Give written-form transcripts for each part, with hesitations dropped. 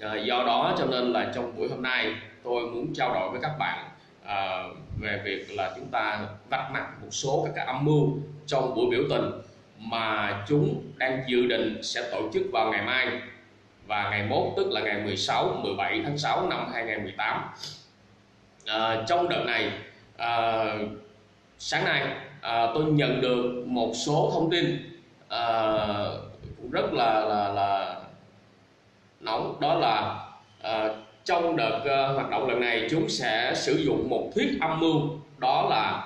Do đó cho nên là trong buổi hôm nay tôi muốn trao đổi với các bạn về việc là chúng ta vạch mặt một số các âm mưu trong buổi biểu tình mà chúng đang dự định sẽ tổ chức vào ngày mai và ngày mốt, tức là ngày 17 tháng 6 năm 2018. Trong đợt này, sáng nay tôi nhận được một số thông tin rất là nóng, đó là trong đợt hoạt động lần này chúng sẽ sử dụng một thuyết âm mưu, đó là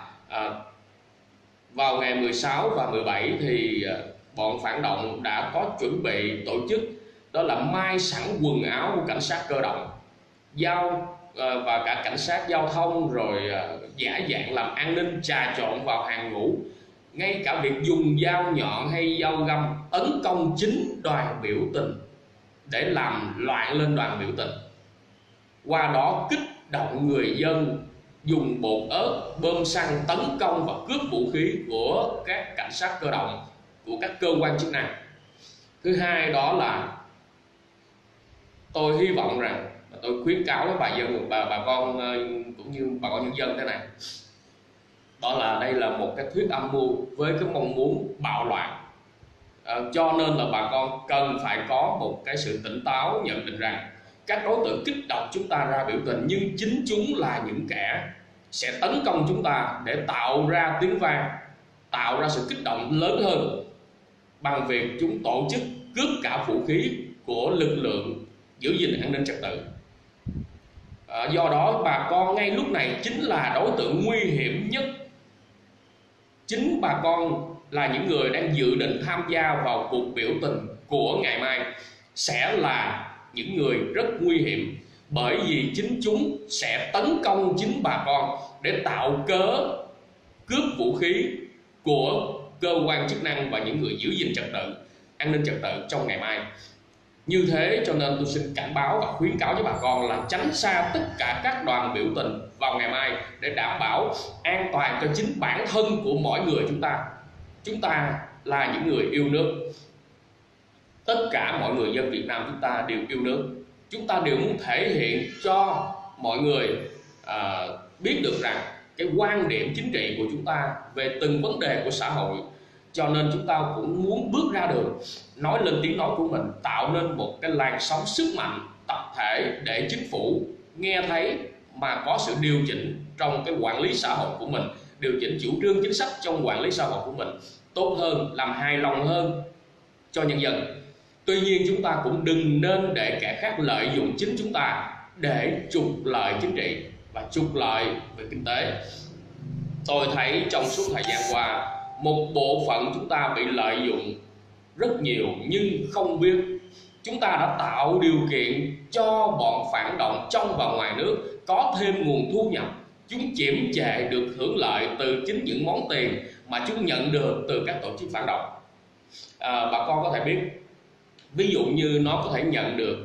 vào ngày 16 và 17 thì bọn phản động đã có chuẩn bị tổ chức, đó là mai sẵn quần áo của cảnh sát cơ động, và cả cảnh sát giao thông, rồi giả dạng làm an ninh trà trộn vào hàng ngũ, ngay cả việc dùng dao nhọn hay dao găm tấn công chính đoàn biểu tình để làm loạn lên đoàn biểu tình, qua đó kích động người dân dùng bột ớt, bơm xăng tấn công và cướp vũ khí của các cảnh sát cơ động, của các cơ quan chức năng. Thứ hai, đó là tôi hy vọng rằng, tôi khuyến cáo với bà con cũng như bà con nhân dân thế này, đó là đây là một cái thuyết âm mưu với cái mong muốn bạo loạn. Cho nên là bà con cần phải có một cái sự tỉnh táo, nhận định rằng các đối tượng kích động chúng ta ra biểu tình, nhưng chính chúng là những kẻ sẽ tấn công chúng ta để tạo ra tiếng vang, tạo ra sự kích động lớn hơn bằng việc chúng tổ chức cướp cả vũ khí của lực lượng giữ gìn an ninh trật tự. Do đó bà con ngay lúc này chính là đối tượng nguy hiểm nhất. Chính bà con là những người đang dự định tham gia vào cuộc biểu tình của ngày mai sẽ là những người rất nguy hiểm, bởi vì chính chúng sẽ tấn công chính bà con để tạo cớ cướp vũ khí của cơ quan chức năng và những người giữ gìn trật tự, an ninh trật tự trong ngày mai. Như thế cho nên tôi xin cảnh báo và khuyến cáo với bà con là tránh xa tất cả các đoàn biểu tình vào ngày mai để đảm bảo an toàn cho chính bản thân của mỗi người chúng ta. Chúng ta là những người yêu nước. Tất cả mọi người dân Việt Nam chúng ta đều yêu nước. Chúng ta đều muốn thể hiện cho mọi người biết được rằng cái quan điểm chính trị của chúng ta về từng vấn đề của xã hội. Cho nên chúng ta cũng muốn bước ra đường, nói lên tiếng nói của mình, tạo nên một cái làn sóng sức mạnh tập thể để chính phủ nghe thấy mà có sự điều chỉnh trong cái quản lý xã hội của mình, điều chỉnh chủ trương chính sách trong quản lý xã hội của mình tốt hơn, làm hài lòng hơn cho nhân dân. Tuy nhiên chúng ta cũng đừng nên để kẻ khác lợi dụng chính chúng ta để trục lợi chính trị và trục lợi về kinh tế. Tôi thấy trong suốt thời gian qua, một bộ phận chúng ta bị lợi dụng rất nhiều nhưng không biết. Chúng ta đã tạo điều kiện cho bọn phản động trong và ngoài nước có thêm nguồn thu nhập. Chúng chiếm trệ được hưởng lợi từ chính những món tiền mà chúng nhận được từ các tổ chức phản động. Bà con có thể biết, ví dụ như nó có thể nhận được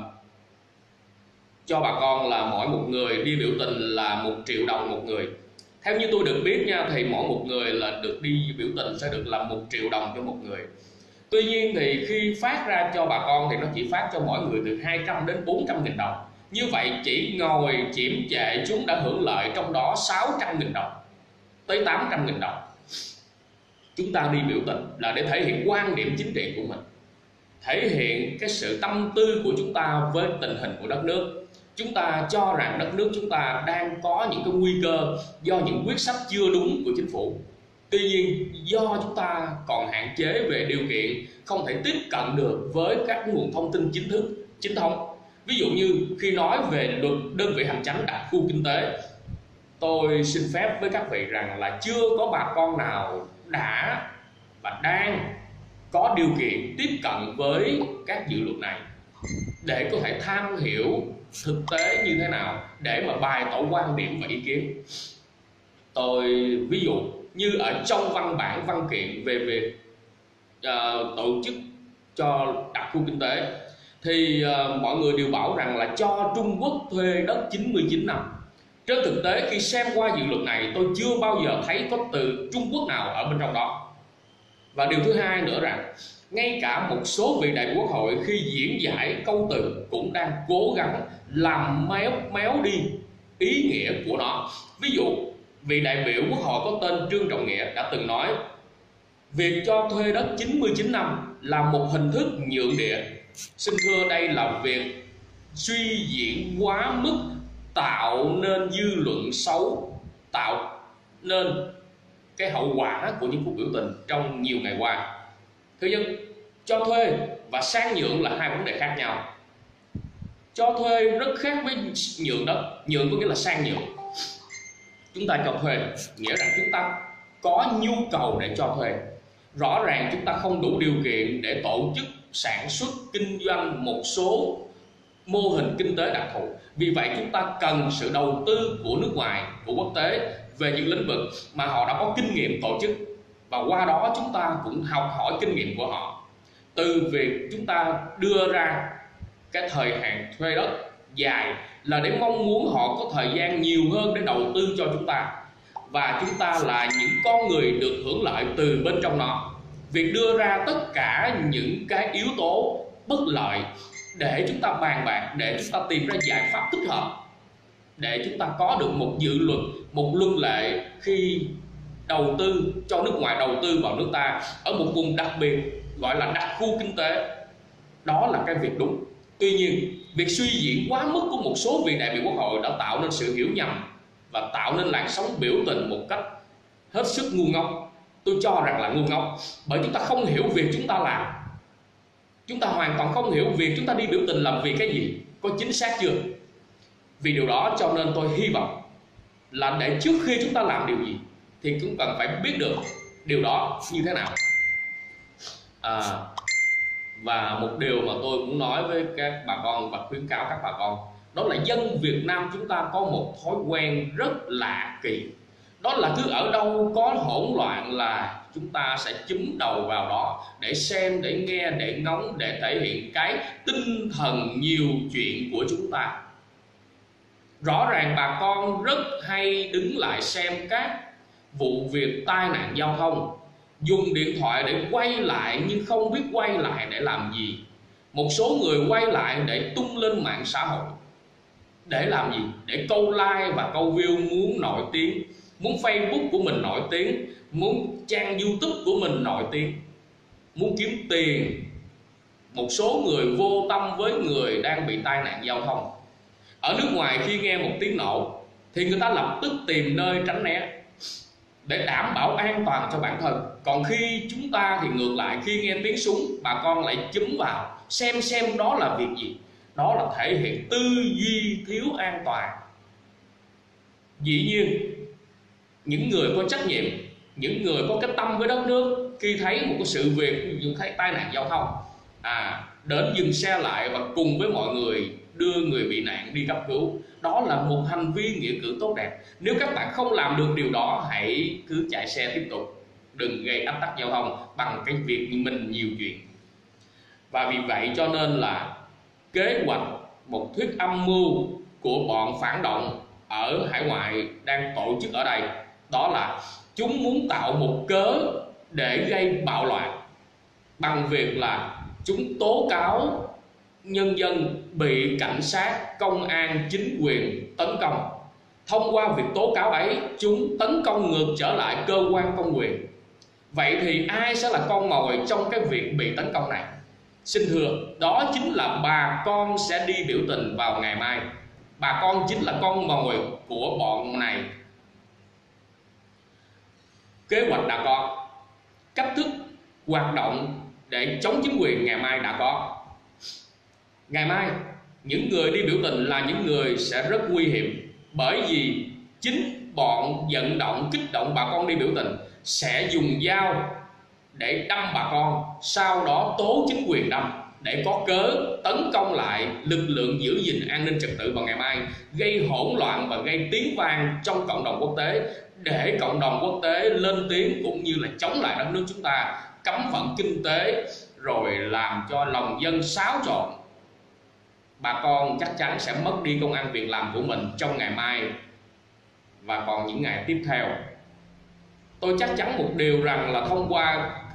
cho bà con là mỗi một người đi biểu tình là 1 triệu đồng một người. Theo như tôi được biết nha, thì mỗi một người là được đi biểu tình sẽ được là 1 triệu đồng cho một người. Tuy nhiên thì khi phát ra cho bà con thì nó chỉ phát cho mỗi người từ 200 đến 400.000 đồng. Như vậy chỉ ngồi chiếm trệ chúng đã hưởng lợi trong đó 600.000 đồng tới 800.000 đồng. Chúng ta đi biểu tình là để thể hiện quan điểm chính trị của mình, thể hiện cái sự tâm tư của chúng ta với tình hình của đất nước. Chúng ta cho rằng đất nước chúng ta đang có những cái nguy cơ do những quyết sách chưa đúng của chính phủ. Tuy nhiên do chúng ta còn hạn chế về điều kiện, không thể tiếp cận được với các nguồn thông tin chính thống. Ví dụ như khi nói về luật đơn vị hành chánh đặc khu kinh tế, tôi xin phép với các vị rằng là chưa có bà con nào đã và đang có điều kiện tiếp cận với các dự luật này để có thể tham hiểu thực tế như thế nào để mà bày tỏ quan điểm và ý kiến. Tôi ví dụ như ở trong văn bản văn kiện về việc tổ chức cho đặc khu kinh tế thì mọi người đều bảo rằng là cho Trung Quốc thuê đất 99 năm. Trên thực tế khi xem qua dự luật này, tôi chưa bao giờ thấy có từ Trung Quốc nào ở bên trong đó. Và điều thứ hai nữa rằng Ngay cả một số vị đại biểu quốc hội khi diễn giải câu từ cũng đang cố gắng làm méo đi ý nghĩa của nó. Ví dụ, vị đại biểu quốc hội có tên Trương Trọng Nghĩa đã từng nói việc cho thuê đất 99 năm là một hình thức nhượng địa. Xin thưa, đây là việc suy diễn quá mức, tạo nên dư luận xấu, tạo nên cái hậu quả của những cuộc biểu tình trong nhiều ngày qua. Thứ nhất, cho thuê và sang nhượng là hai vấn đề khác nhau. Cho thuê rất khác với nhượng đất. Nhượng có nghĩa là sang nhượng. Chúng ta cho thuê nghĩa rằng chúng ta có nhu cầu để cho thuê. Rõ ràng chúng ta không đủ điều kiện để tổ chức sản xuất kinh doanh một số mô hình kinh tế đặc thù. Vì vậy chúng ta cần sự đầu tư của nước ngoài, của quốc tế về những lĩnh vực mà họ đã có kinh nghiệm tổ chức, và qua đó chúng ta cũng học hỏi kinh nghiệm của họ. Từ việc chúng ta đưa ra cái thời hạn thuê đất dài là để mong muốn họ có thời gian nhiều hơn để đầu tư cho chúng ta, và chúng ta là những con người được hưởng lợi từ bên trong nó. Việc đưa ra tất cả những cái yếu tố bất lợi để chúng ta bàn bạc, để chúng ta tìm ra giải pháp thích hợp, để chúng ta có được một dự luật, một luật lệ khi đầu tư cho nước ngoài đầu tư vào nước ta ở một vùng đặc biệt gọi là đặc khu kinh tế. Đó là cái việc đúng. Tuy nhiên, việc suy diễn quá mức của một số vị đại biểu quốc hội đã tạo nên sự hiểu nhầm và tạo nên làn sóng biểu tình một cách hết sức ngu ngốc. Tôi cho rằng là ngu ngốc, bởi chúng ta không hiểu việc chúng ta làm. Chúng ta hoàn toàn không hiểu việc chúng ta đi biểu tình làm vì cái gì, có chính xác chưa. Vì điều đó cho nên tôi hy vọng là để trước khi chúng ta làm điều gì thì cũng cần phải biết được điều đó như thế nào. Và một điều mà tôi cũng nói với các bà con và khuyến cáo các bà con, đó là dân Việt Nam chúng ta có một thói quen rất lạ kỳ. Đó là cứ ở đâu có hỗn loạn là chúng ta sẽ chúm đầu vào đó để xem, để nghe, để ngóng, để thể hiện cái tinh thần nhiều chuyện của chúng ta. Rõ ràng bà con rất hay đứng lại xem các vụ việc tai nạn giao thông, dùng điện thoại để quay lại nhưng không biết quay lại để làm gì. Một số người quay lại để tung lên mạng xã hội. Để làm gì? Để câu like và câu view, muốn nổi tiếng, muốn Facebook của mình nổi tiếng, muốn trang YouTube của mình nổi tiếng, muốn kiếm tiền. Một số người vô tâm với người đang bị tai nạn giao thông. Ở nước ngoài khi nghe một tiếng nổ thì người ta lập tức tìm nơi tránh né để đảm bảo an toàn cho bản thân. Còn khi chúng ta thì ngược lại, khi nghe tiếng súng bà con lại chúm vào xem đó là việc gì. Đó là thể hiện tư duy thiếu an toàn. Dĩ nhiên những người có trách nhiệm, những người có cái tâm với đất nước, khi thấy một cái sự việc, thấy tai nạn giao thông, đến dừng xe lại và cùng với mọi người đưa người bị nạn đi cấp cứu. Đó là một hành vi nghĩa cử tốt đẹp. Nếu các bạn không làm được điều đó, hãy cứ chạy xe tiếp tục, đừng gây ách tắc giao thông bằng cái việc mình nhiều chuyện. Và vì vậy cho nên là kế hoạch, một thuyết âm mưu của bọn phản động ở hải ngoại đang tổ chức ở đây, đó là chúng muốn tạo một cớ để gây bạo loạn bằng việc là chúng tố cáo nhân dân bị cảnh sát, công an, chính quyền tấn công. Thông qua việc tố cáo ấy, chúng tấn công ngược trở lại cơ quan công quyền. Vậy thì ai sẽ là con mồi trong cái việc bị tấn công này? Xin thưa, đó chính là bà con sẽ đi biểu tình vào ngày mai. Bà con chính là con mồi của bọn này. Kế hoạch đã có, cách thức hoạt động để chống chính quyền ngày mai đã có. Ngày mai những người đi biểu tình là những người sẽ rất nguy hiểm, bởi vì chính bọn vận động, kích động bà con đi biểu tình sẽ dùng dao để đâm bà con, sau đó tố chính quyền đâm để có cớ tấn công lại lực lượng giữ gìn an ninh trật tự vào ngày mai, gây hỗn loạn và gây tiếng vang trong cộng đồng quốc tế, để cộng đồng quốc tế lên tiếng cũng như là chống lại đất nước chúng ta, cấm vận kinh tế, rồi làm cho lòng dân xáo trộn. Bà con chắc chắn sẽ mất đi công ăn việc làm của mình trong ngày mai và còn những ngày tiếp theo. Tôi chắc chắn một điều rằng là thông qua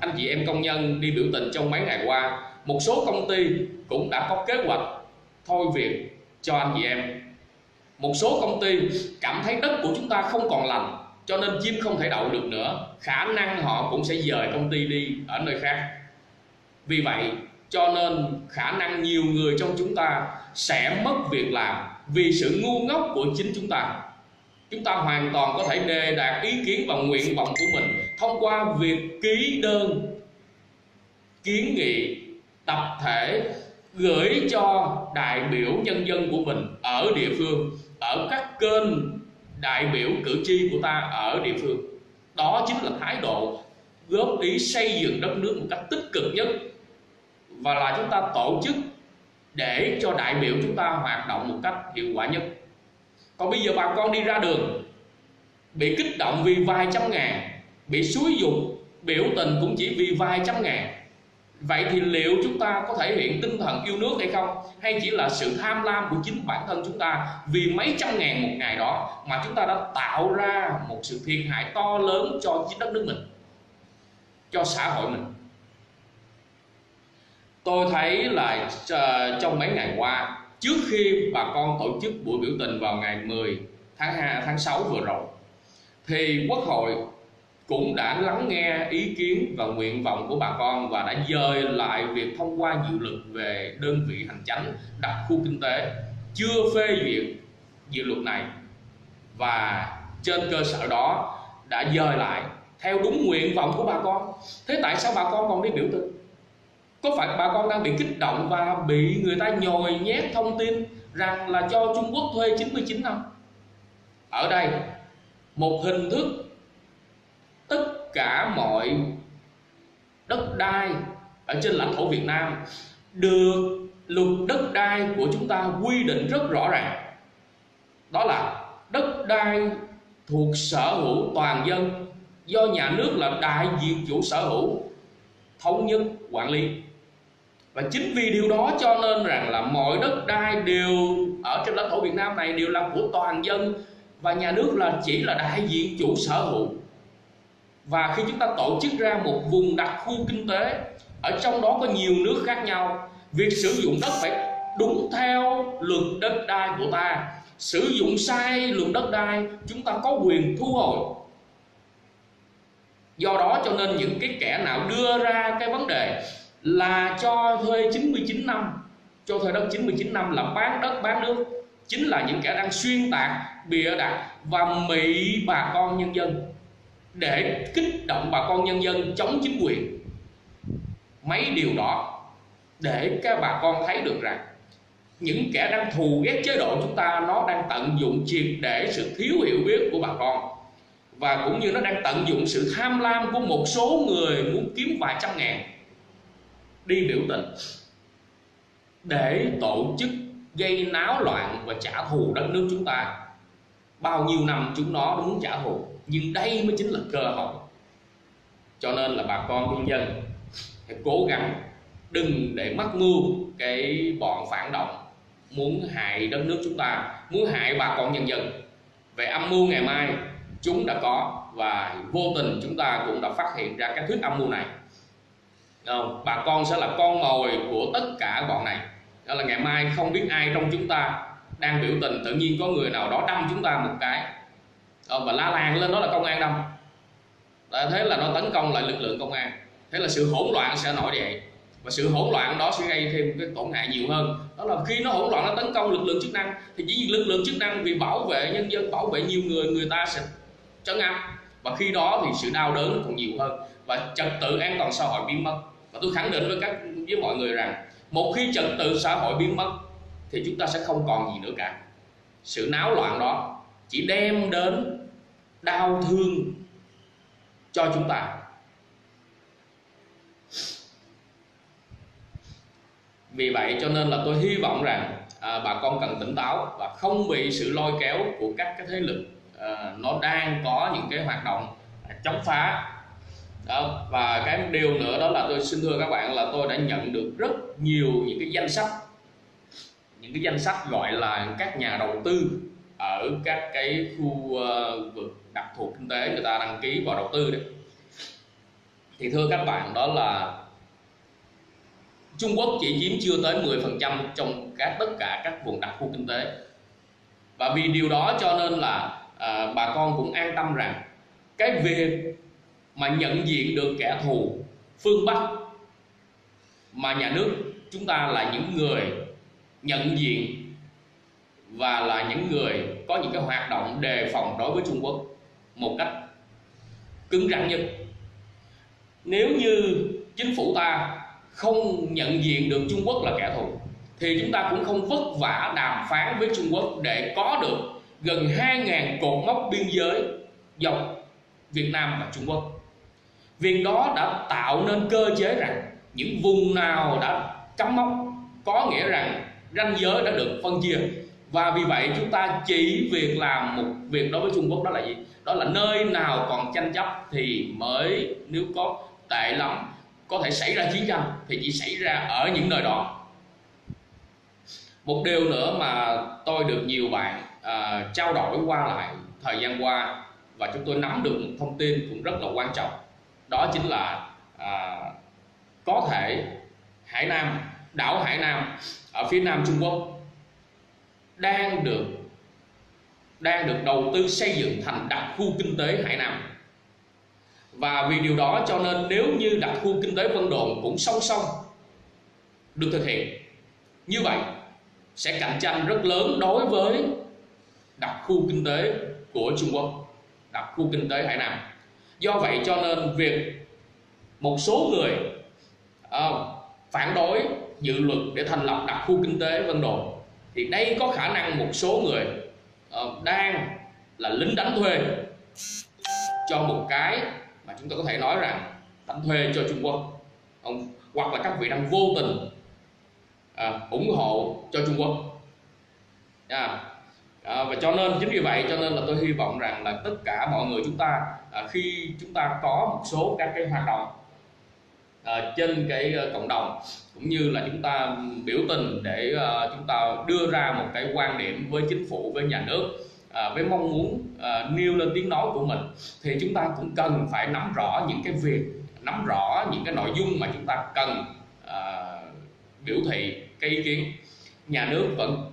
anh chị em công nhân đi biểu tình trong mấy ngày qua, một số công ty cũng đã có kế hoạch thôi việc cho anh chị em. Một số công ty cảm thấy đất của chúng ta không còn lành, cho nên chim không thể đậu được nữa, khả năng họ cũng sẽ dời công ty đi ở nơi khác. Vì vậy cho nên khả năng nhiều người trong chúng ta sẽ mất việc làm vì sự ngu ngốc của chính chúng ta. Chúng ta hoàn toàn có thể đề đạt ý kiến và nguyện vọng của mình thông qua việc ký đơn kiến nghị tập thể gửi cho đại biểu nhân dân của mình ở địa phương, ở các kênh đại biểu cử tri của ta ở địa phương. Đó chính là thái độ góp ý xây dựng đất nước một cách tích cực nhất, và là chúng ta tổ chức để cho đại biểu chúng ta hoạt động một cách hiệu quả nhất. Còn bây giờ bà con đi ra đường bị kích động vì vài trăm ngàn, bị xúi giục biểu tình cũng chỉ vì vài trăm ngàn. Vậy thì liệu chúng ta có thể hiện tinh thần yêu nước hay không? Hay chỉ là sự tham lam của chính bản thân chúng ta vì mấy trăm ngàn một ngày đó mà chúng ta đã tạo ra một sự thiệt hại to lớn cho chính đất nước mình, cho xã hội mình? Tôi thấy là trong mấy ngày qua, trước khi bà con tổ chức buổi biểu tình vào ngày 10 tháng 6 vừa rồi, thì Quốc hội cũng đã lắng nghe ý kiến và nguyện vọng của bà con và đã dời lại việc thông qua dự luật về đơn vị hành chánh đặc khu kinh tế, chưa phê duyệt dự luật này, và trên cơ sở đó đã dời lại theo đúng nguyện vọng của bà con. Thế tại sao bà con còn đi biểu tình? Có phải bà con đang bị kích động và bị người ta nhồi nhét thông tin rằng là cho Trung Quốc thuê 99 năm? Ở đây một hình thức tất cả mọi đất đai ở trên lãnh thổ Việt Nam được luật đất đai của chúng ta quy định rất rõ ràng. Đó là đất đai thuộc sở hữu toàn dân, do nhà nước là đại diện chủ sở hữu thống nhất quản lý. Và chính vì điều đó cho nên rằng là mọi đất đai đều ở trên lãnh thổ Việt Nam này đều là của toàn dân, và nhà nước là chỉ là đại diện chủ sở hữu. Và khi chúng ta tổ chức ra một vùng đặc khu kinh tế, ở trong đó có nhiều nước khác nhau, việc sử dụng đất phải đúng theo luật đất đai của ta. Sử dụng sai luật đất đai, chúng ta có quyền thu hồi. Do đó cho nên những cái kẻ nào đưa ra cái vấn đề là cho thuê 99 năm, cho thuê đất 99 năm là bán đất bán nước, chính là những kẻ đang xuyên tạc, bịa đặt và mị bà con nhân dân để kích động bà con nhân dân chống chính quyền. Mấy điều đó để các bà con thấy được rằng những kẻ đang thù ghét chế độ chúng ta, nó đang tận dụng triệt để sự thiếu hiểu biết của bà con, và cũng như nó đang tận dụng sự tham lam của một số người muốn kiếm vài trăm ngàn đi biểu tình để tổ chức gây náo loạn và trả thù đất nước chúng ta. Bao nhiêu năm chúng nó muốn trả thù, nhưng đây mới chính là cơ hội. Cho nên là bà con nhân dân hãy cố gắng đừng để mắc mưu cái bọn phản động muốn hại đất nước chúng ta, muốn hại bà con nhân dân. Về âm mưu ngày mai chúng đã có, và vô tình chúng ta cũng đã phát hiện ra cái thuyết âm mưu này. Bà con sẽ là con mồi của tất cả bọn này. Đó là ngày mai không biết ai trong chúng ta đang biểu tình, tự nhiên có người nào đó đâm chúng ta một cái và la làng lên đó là công an đâm. Thế là nó tấn công lại lực lượng công an, thế là sự hỗn loạn sẽ nổi dậy, và sự hỗn loạn đó sẽ gây thêm cái tổn hại nhiều hơn. Đó là khi nó hỗn loạn, nó tấn công lực lượng chức năng, thì chỉ lực lượng chức năng vì bảo vệ nhân dân, bảo vệ nhiều người, người ta sẽ trấn áp, và khi đó thì sự đau đớn nó còn nhiều hơn, và trật tự an toàn xã hội biến mất. Và tôi khẳng định với mọi người rằng một khi trật tự xã hội biến mất thì chúng ta sẽ không còn gì nữa cả. Sự náo loạn đó chỉ đem đến đau thương cho chúng ta. Vì vậy cho nên là tôi hy vọng rằng bà con cần tỉnh táo và không bị sự lôi kéo của các cái thế lực nó đang có những cái hoạt động chống phá đó. Và cái điều nữa đó là tôi xin thưa các bạn là tôi đã nhận được rất nhiều những cái danh sách gọi là các nhà đầu tư ở các cái khu vực đặc thù kinh tế, người ta đăng ký vào đầu tư đấy. Thì thưa các bạn, đó là Trung Quốc chỉ chiếm chưa tới 10% trong tất cả các vùng đặc khu kinh tế. Và vì điều đó cho nên là bà con cũng an tâm rằng cái việc mà nhận diện được kẻ thù phương Bắc, mà nhà nước chúng ta là những người nhận diện và là những người có những cái hoạt động đề phòng đối với Trung Quốc một cách cứng rắn nhất. Nếu như chính phủ ta không nhận diện được Trung Quốc là kẻ thù thì chúng ta cũng không vất vả đàm phán với Trung Quốc để có được gần 2.000 cột mốc biên giới dọc Việt Nam và Trung Quốc. Việc đó đã tạo nên cơ chế rằng những vùng nào đã cắm mốc có nghĩa rằng ranh giới đã được phân chia. Và vì vậy chúng ta chỉ việc làm một việc đối với Trung Quốc, đó là gì? Đó là nơi nào còn tranh chấp thì mới, nếu có tệ lắm có thể xảy ra chiến tranh thì chỉ xảy ra ở những nơi đó. Một điều nữa mà tôi được nhiều bạn trao đổi qua lại thời gian qua và chúng tôi nắm được một thông tin cũng rất là quan trọng, đó chính là có thể Hải Nam, đảo Hải Nam ở phía nam Trung Quốc đang được đầu tư xây dựng thành đặc khu kinh tế Hải Nam. Và vì điều đó cho nên nếu như đặc khu kinh tế Vân Đồn cũng song song được thực hiện, như vậy sẽ cạnh tranh rất lớn đối với đặc khu kinh tế của Trung Quốc, đặc khu kinh tế Hải Nam. Do vậy cho nên việc một số người phản đối dự luật để thành lập đặc khu kinh tế Vân Đồn, thì đây có khả năng một số người đang là lính đánh thuê cho một cái mà chúng ta có thể nói rằng đánh thuê cho Trung Quốc, hoặc là các vị đang vô tình ủng hộ cho Trung Quốc. Và cho nên chính vì vậy cho nên là tôi hy vọng rằng là tất cả mọi người chúng ta khi chúng ta có một số các cái hoạt động trên cái cộng đồng, cũng như là chúng ta biểu tình để chúng ta đưa ra một cái quan điểm với chính phủ, với nhà nước, với mong muốn nêu lên tiếng nói của mình, thì chúng ta cũng cần phải nắm rõ những cái việc, nắm rõ những cái nội dung mà chúng ta cần biểu thị cái ý kiến. Nhà nước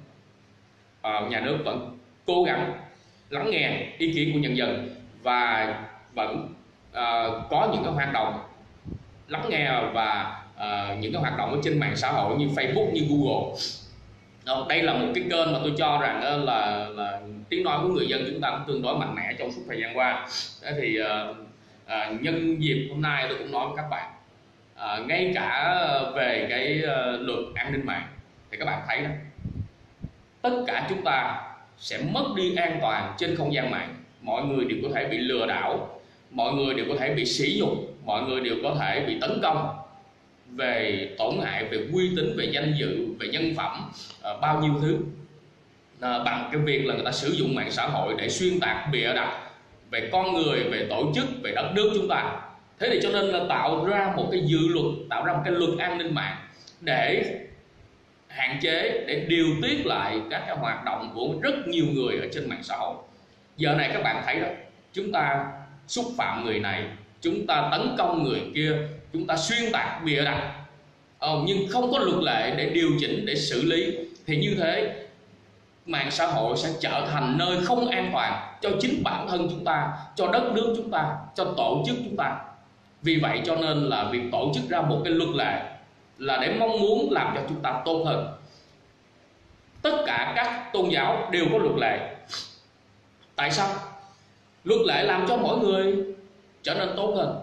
vẫn cố gắng lắng nghe ý kiến của nhân dân và vẫn có những cái hoạt động lắng nghe và những cái hoạt động ở trên mạng xã hội như Facebook, như Google. Đây là một cái kênh mà tôi cho rằng là tiếng nói của người dân chúng ta cũng tương đối mạnh mẽ trong suốt thời gian qua. Thì nhân dịp hôm nay tôi cũng nói với các bạn, ngay cả về cái luật an ninh mạng thì các bạn thấy đó, tất cả chúng ta sẽ mất đi an toàn trên không gian mạng. Mọi người đều có thể bị lừa đảo, mọi người đều có thể bị sỉ nhục, mọi người đều có thể bị tấn công về tổn hại, về uy tín, về danh dự, về nhân phẩm, bao nhiêu thứ, bằng cái việc là người ta sử dụng mạng xã hội để xuyên tạc, bịa đặt về con người, về tổ chức, về đất nước chúng ta. Thế thì cho nên là tạo ra một cái dự luật, tạo ra một cái luật an ninh mạng để hạn chế, để điều tiết lại các cái hoạt động của rất nhiều người ở trên mạng xã hội. Giờ này các bạn thấy đó, chúng ta xúc phạm người này, chúng ta tấn công người kia, chúng ta xuyên tạc, bịa đặt, nhưng không có luật lệ để điều chỉnh, để xử lý, thì như thế mạng xã hội sẽ trở thành nơi không an toàn cho chính bản thân chúng ta, cho đất nước chúng ta, cho tổ chức chúng ta. Vì vậy cho nên là việc tổ chức ra một cái luật lệ là để mong muốn làm cho chúng ta tốt hơn. Tất cả các tôn giáo đều có luật lệ. Tại sao? Luật lệ làm cho mỗi người trở nên tốt hơn.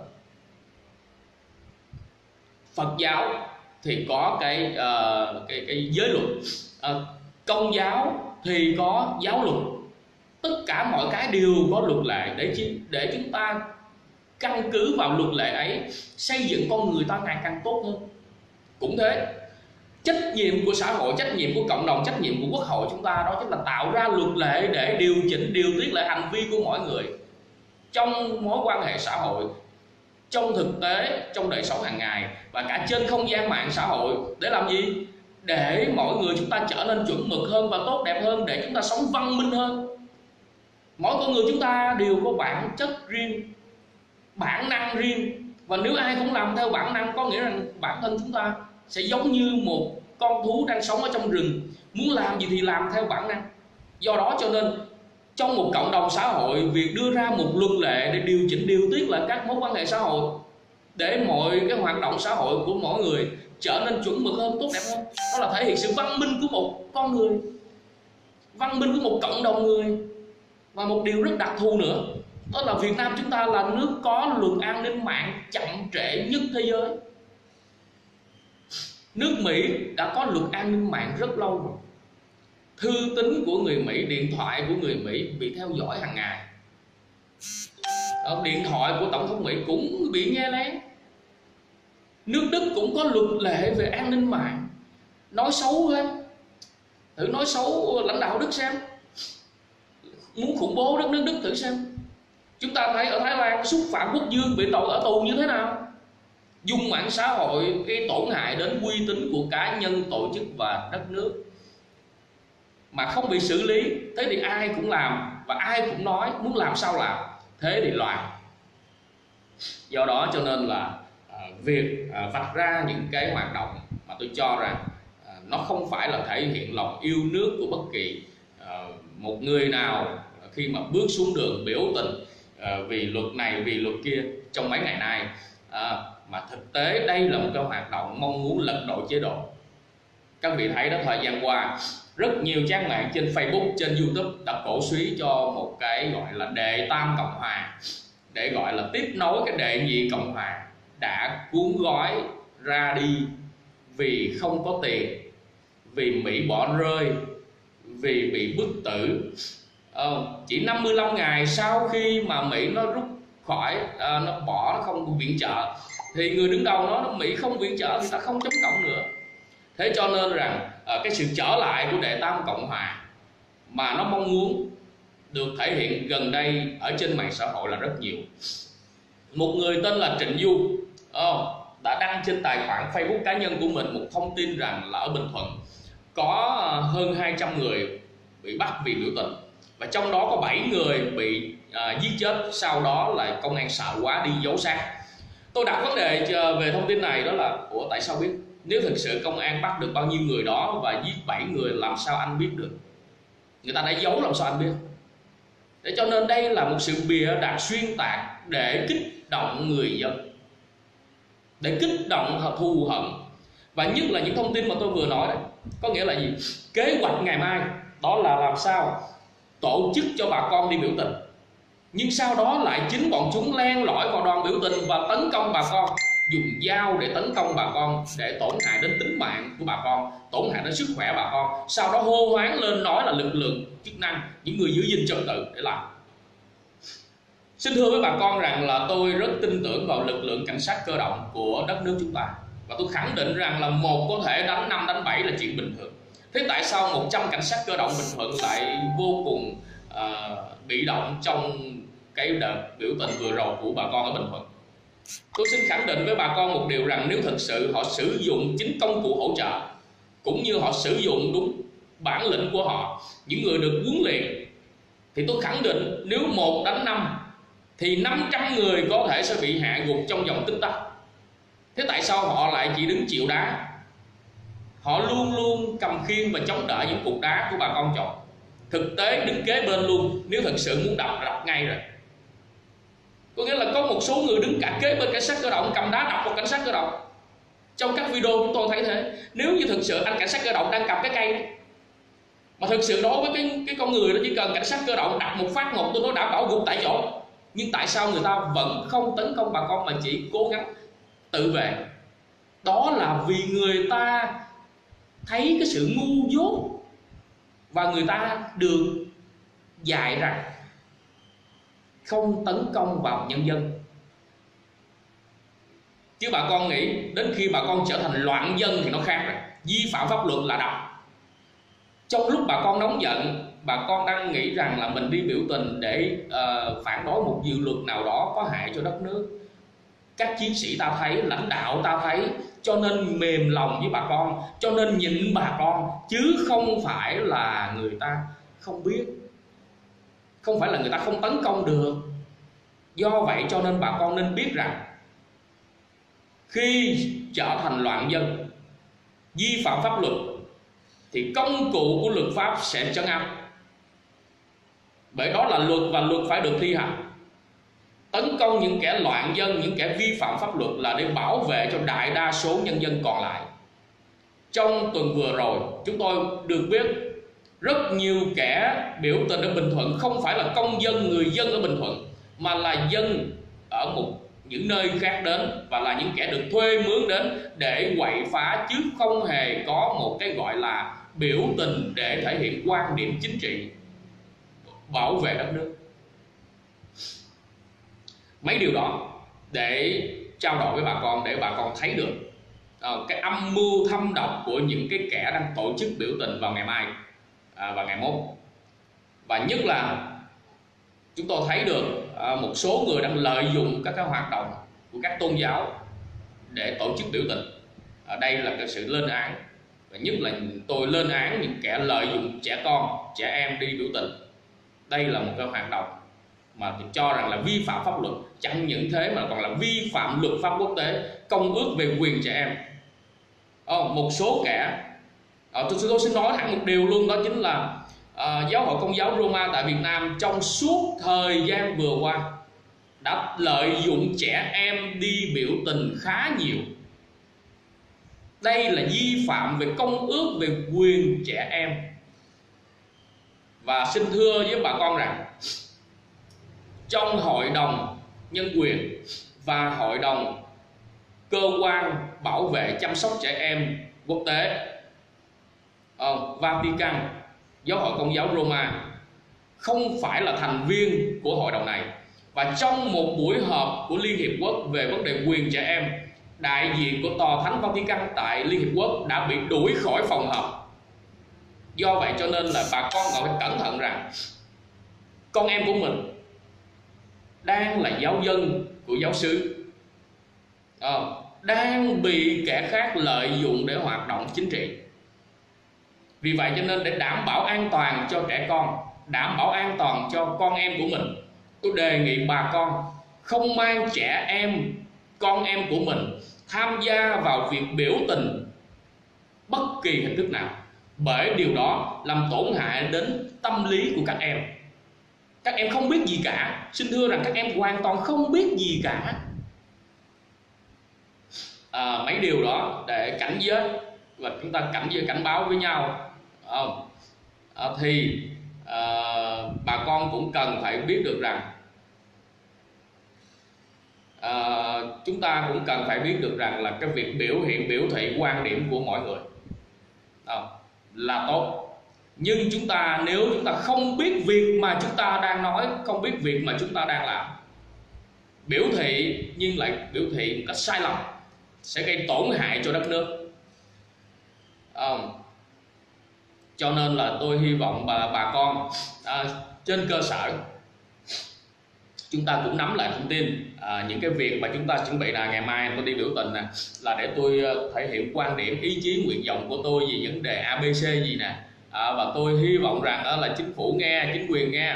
Phật giáo thì có cái giới luật, Công giáo thì có giáo luật. Tất cả mọi cái đều có luật lệ để chúng ta căn cứ vào luật lệ ấy xây dựng con người ta ngày càng tốt hơn. Cũng thế, trách nhiệm của xã hội, trách nhiệm của cộng đồng, trách nhiệm của quốc hội chúng ta đó chính là tạo ra luật lệ để điều chỉnh, điều tiết lại hành vi của mọi người trong mối quan hệ xã hội, trong thực tế, trong đời sống hàng ngày và cả trên không gian mạng xã hội. Để làm gì? Để mọi người chúng ta trở nên chuẩn mực hơn và tốt đẹp hơn, để chúng ta sống văn minh hơn. Mỗi con người chúng ta đều có bản chất riêng, bản năng riêng, Và nếu ai cũng làm theo bản năng, có nghĩa rằng bản thân chúng ta sẽ giống như một con thú đang sống ở trong rừng, muốn làm gì thì làm theo bản năng. Do đó cho nên trong một cộng đồng xã hội, việc đưa ra một luật lệ để điều chỉnh điều tiết lại các mối quan hệ xã hội, để mọi cái hoạt động xã hội của mỗi người trở nên chuẩn mực hơn, tốt đẹp hơn, đó là thể hiện sự văn minh của một con người, văn minh của một cộng đồng người. Và một điều rất đặc thù nữa, đó là Việt Nam chúng ta là nước có luật an ninh mạng chậm trễ nhất thế giới. Nước Mỹ đã có luật an ninh mạng rất lâu rồi. Thư tín của người Mỹ, điện thoại của người Mỹ bị theo dõi hàng ngày. Điện thoại của Tổng thống Mỹ cũng bị nghe lén. Nước Đức cũng có luật lệ về an ninh mạng. Nói xấu lên, thử nói xấu lãnh đạo Đức xem, muốn khủng bố đất nước Đức thử xem. Chúng ta thấy ở Thái Lan xúc phạm quốc dương bị tội ở tù như thế nào. Dùng mạng xã hội gây tổn hại đến uy tín của cá nhân, tổ chức và đất nước mà không bị xử lý. Thế thì ai cũng làm và ai cũng nói, muốn làm sao làm, thế thì loạn. Do đó cho nên là việc vạch ra những cái hoạt động mà tôi cho rằng nó không phải là thể hiện lòng yêu nước của bất kỳ một người nào khi mà bước xuống đường biểu tình vì luật này vì luật kia trong mấy ngày nay, mà thực tế đây là một cái hoạt động mong muốn lật đổ chế độ. Các vị thấy đó, thời gian qua rất nhiều trang mạng trên Facebook, trên YouTube đã cổ suý cho một cái gọi là đệ tam cộng hòa, để gọi là tiếp nối cái đệ nhị cộng hòa đã cuốn gói ra đi vì không có tiền, vì Mỹ bỏ rơi, vì bị bức tử. Chỉ 55 ngày sau khi mà Mỹ nó rút khỏi, nó bỏ, nó không viện trợ, thì người đứng đầu nó Mỹ không viện trợ thì ta không chống cộng nữa. Thế cho nên rằng cái sự trở lại của đệ tam cộng hòa mà nó mong muốn được thể hiện gần đây ở trên mạng xã hội là rất nhiều. Một người tên là Trịnh Du đã đăng trên tài khoản Facebook cá nhân của mình một thông tin rằng là ở Bình Thuận có hơn 200 người bị bắt vì biểu tình, và trong đó có 7 người bị giết chết, sau đó là công an sợ quá đi giấu xác. Tôi đặt vấn đề về thông tin này, đó là ủa tại sao biết? Nếu thực sự công an bắt được bao nhiêu người đó và giết 7 người, làm sao anh biết được? Người ta đã giấu, làm sao anh biết? Để cho nên đây là một sự bịa đặt xuyên tạc để kích động người dân, để kích động thù hận. Và nhất là những thông tin mà tôi vừa nói đấy, có nghĩa là gì? Kế hoạch ngày mai đó là làm sao tổ chức cho bà con đi biểu tình, nhưng sau đó lại chính bọn chúng len lỏi vào đoàn biểu tình và tấn công bà con, dùng dao để tấn công bà con, để tổn hại đến tính mạng của bà con, tổn hại đến sức khỏe bà con, sau đó hô hoán lên nói là lực lượng chức năng, những người giữ gìn trật tự để làm. Xin thưa với bà con rằng là tôi rất tin tưởng vào lực lượng cảnh sát cơ động của đất nước chúng ta, và tôi khẳng định rằng là một có thể đánh 5 đánh 7 là chuyện bình thường. Thế tại sao 100 cảnh sát cơ động Bình Thuận lại vô cùng bị động trong cái đợt biểu tình vừa rồi của bà con ở Bình Thuận? Tôi xin khẳng định với bà con một điều rằng nếu thực sự họ sử dụng chính công cụ hỗ trợ, cũng như họ sử dụng đúng bản lĩnh của họ, những người được huấn luyện, thì tôi khẳng định nếu 1 đánh 5 thì 500 người có thể sẽ bị hạ gục trong vòng tích tắc. Thế tại sao họ lại chỉ đứng chịu đá? Họ luôn luôn cầm khiên và chống đỡ những cục đá của bà con chọn. Thực tế đứng kế bên luôn, nếu thật sự muốn đập ngay rồi. Có nghĩa là có một số người đứng cạnh kế bên cảnh sát cơ động cầm đá đập vào cảnh sát cơ động. Trong các video chúng tôi thấy thế. Nếu như thực sự anh cảnh sát cơ động đang cầm cái cây đó, mà thực sự đối với cái con người đó chỉ cần cảnh sát cơ động đập một phát một, tôi nói đã bảo gục tại chỗ. Nhưng tại sao người ta vẫn không tấn công bà con mà chỉ cố gắng tự vệ? Đó là vì người ta thấy cái sự ngu dốt, và người ta được dạy rằng không tấn công vào nhân dân. Chứ bà con nghĩ đến khi bà con trở thành loạn dân thì nó khác rồi, vi phạm pháp luật là đập. Trong lúc bà con nóng giận, bà con đang nghĩ rằng là mình đi biểu tình để phản đối một dự luật nào đó có hại cho đất nước. Các chiến sĩ ta thấy, lãnh đạo ta thấy, cho nên mềm lòng với bà con, cho nên nhịn bà con, chứ không phải là người ta không biết, không phải là người ta không tấn công được. Do vậy cho nên bà con nên biết rằng khi trở thành loạn dân, vi phạm pháp luật, thì công cụ của luật pháp sẽ trấn áp. Bởi đó là luật và luật phải được thi hành. Tấn công những kẻ loạn dân, những kẻ vi phạm pháp luật là để bảo vệ cho đại đa số nhân dân còn lại. Trong tuần vừa rồi, chúng tôi được biết rất nhiều kẻ biểu tình ở Bình Thuận không phải là công dân, người dân ở Bình Thuận, mà là dân ở những nơi khác đến, và là những kẻ được thuê mướn đến để quậy phá, chứ không hề có một cái gọi là biểu tình để thể hiện quan điểm chính trị bảo vệ đất nước. Mấy điều đó để trao đổi với bà con, để bà con thấy được cái âm mưu thâm độc của những cái kẻ đang tổ chức biểu tình vào ngày mai và ngày mốt. Và nhất là chúng tôi thấy được một số người đang lợi dụng các cái hoạt động của các tôn giáo để tổ chức biểu tình. Đây là cái sự lên án, và nhất là tôi lên án những kẻ lợi dụng trẻ con, trẻ em đi biểu tình. Đây là một cái hoạt động mà tôi cho rằng là vi phạm pháp luật. Chẳng những thế mà còn là vi phạm luật pháp quốc tế, công ước về quyền trẻ em. Một số kẻ, tôi xin nói thẳng một điều luôn, đó chính là Giáo hội Công giáo Roma tại Việt Nam trong suốt thời gian vừa qua đã lợi dụng trẻ em đi biểu tình khá nhiều. Đây là vi phạm về công ước về quyền trẻ em. Và xin thưa với bà con rằng, trong Hội đồng Nhân quyền và Hội đồng Cơ quan Bảo vệ chăm sóc trẻ em quốc tế Vatican, Giáo hội Công giáo Roma không phải là thành viên của hội đồng này. Và trong một buổi họp của Liên Hiệp Quốc về vấn đề quyền trẻ em, đại diện của Tòa Thánh Vatican tại Liên Hiệp Quốc đã bị đuổi khỏi phòng họp. Do vậy cho nên là bà con cần phải cẩn thận rằng con em của mình đang là giáo dân của giáo xứ, đang bị kẻ khác lợi dụng để hoạt động chính trị. Vì vậy cho nên để đảm bảo an toàn cho trẻ con, đảm bảo an toàn cho con em của mình, tôi đề nghị bà con không mang trẻ em, con em của mình tham gia vào việc biểu tình bất kỳ hình thức nào, bởi điều đó làm tổn hại đến tâm lý của các em. Các em không biết gì cả. Xin thưa rằng các em hoàn toàn không biết gì cả. Mấy điều đó để cảnh giới, và chúng ta cảnh báo với nhau, thì bà con cũng cần phải biết được rằng chúng ta cũng cần phải biết được rằng là cái việc biểu hiện, biểu thị quan điểm của mọi người là tốt. Nhưng nếu chúng ta không biết việc mà chúng ta đang nói, không biết việc mà chúng ta đang làm, biểu thị nhưng lại biểu thị một cách sai lầm, sẽ gây tổn hại cho đất nước. Cho nên là tôi hy vọng bà con trên cơ sở chúng ta cũng nắm lại thông tin. Những cái việc mà chúng ta chuẩn bị là ngày mai tôi đi biểu tình nè, là để tôi thể hiện quan điểm, ý chí, nguyện vọng của tôi về vấn đề ABC gì nè. Và tôi hy vọng rằng đó là chính phủ nghe, chính quyền nghe.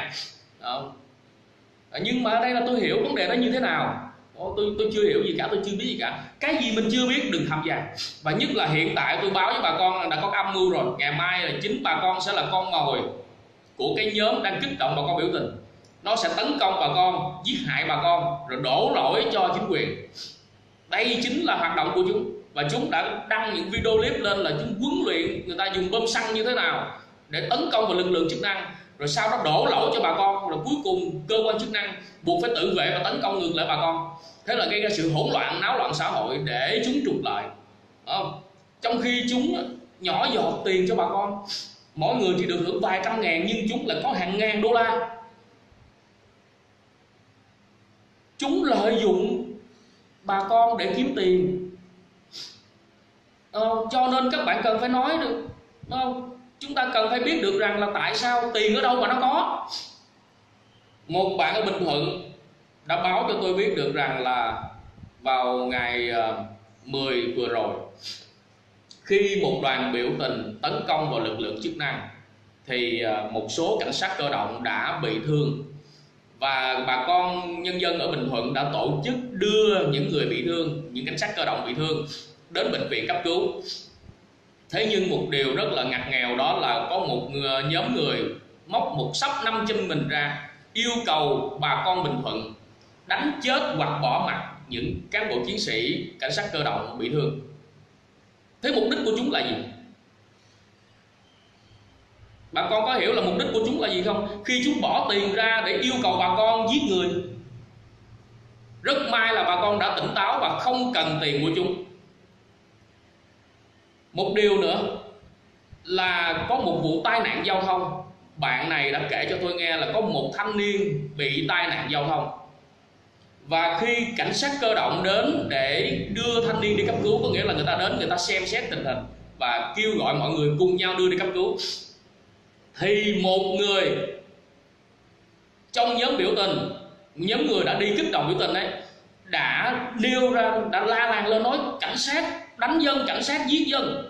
Nhưng mà ở đây là tôi hiểu vấn đề đó như thế nào. Tôi chưa hiểu gì cả, tôi chưa biết gì cả. Cái gì mình chưa biết đừng tham gia. Và nhất là hiện tại tôi báo với bà con đã có âm mưu rồi. Ngày mai là chính bà con sẽ là con mồi của cái nhóm đang kích động bà con biểu tình. Nó sẽ tấn công bà con, giết hại bà con, rồi đổ lỗi cho chính quyền. Đây chính là hoạt động của chúng. Và chúng đã đăng những video clip lên là chúng huấn luyện người ta dùng bom xăng như thế nào để tấn công vào lực lượng chức năng, rồi sau đó đổ lỗi cho bà con, rồi cuối cùng cơ quan chức năng buộc phải tự vệ và tấn công ngược lại bà con. Thế là gây ra sự hỗn loạn, náo loạn xã hội để chúng trục lợi. Trong khi chúng nhỏ giọt tiền cho bà con, mỗi người chỉ được hưởng vài trăm ngàn, nhưng chúng lại có hàng ngàn đô la. Chúng lợi dụng bà con để kiếm tiền. Cho nên các bạn cần phải nói được, chúng ta cần phải biết được rằng là tại sao tiền ở đâu mà nó có. Một bạn ở Bình Thuận đã báo cho tôi biết được rằng là vào ngày 10 vừa rồi, khi một đoàn biểu tình tấn công vào lực lượng chức năng, thì một số cảnh sát cơ động đã bị thương và bà con nhân dân ở Bình Thuận đã tổ chức đưa những người bị thương, những cảnh sát cơ động bị thương đến bệnh viện cấp cứu. Thế nhưng một điều rất là ngặt nghèo đó là có một nhóm người móc một xấp 500 mình ra yêu cầu bà con Bình Thuận đánh chết hoặc bỏ mặc những cán bộ chiến sĩ cảnh sát cơ động bị thương. Thế mục đích của chúng là gì? Bà con có hiểu là mục đích của chúng là gì không? Khi chúng bỏ tiền ra để yêu cầu bà con giết người, rất may là bà con đã tỉnh táo và không cần tiền của chúng. Một điều nữa là có một vụ tai nạn giao thông. Bạn này đã kể cho tôi nghe là có một thanh niên bị tai nạn giao thông, và khi cảnh sát cơ động đến để đưa thanh niên đi cấp cứu, có nghĩa là người ta đến, người ta xem xét tình hình và kêu gọi mọi người cùng nhau đưa đi cấp cứu, thì một người trong nhóm biểu tình, nhóm người đã đi kích động biểu tình ấy, đã nêu ra, đã la làng lên nói cảnh sát đánh dân, cảnh sát giết dân.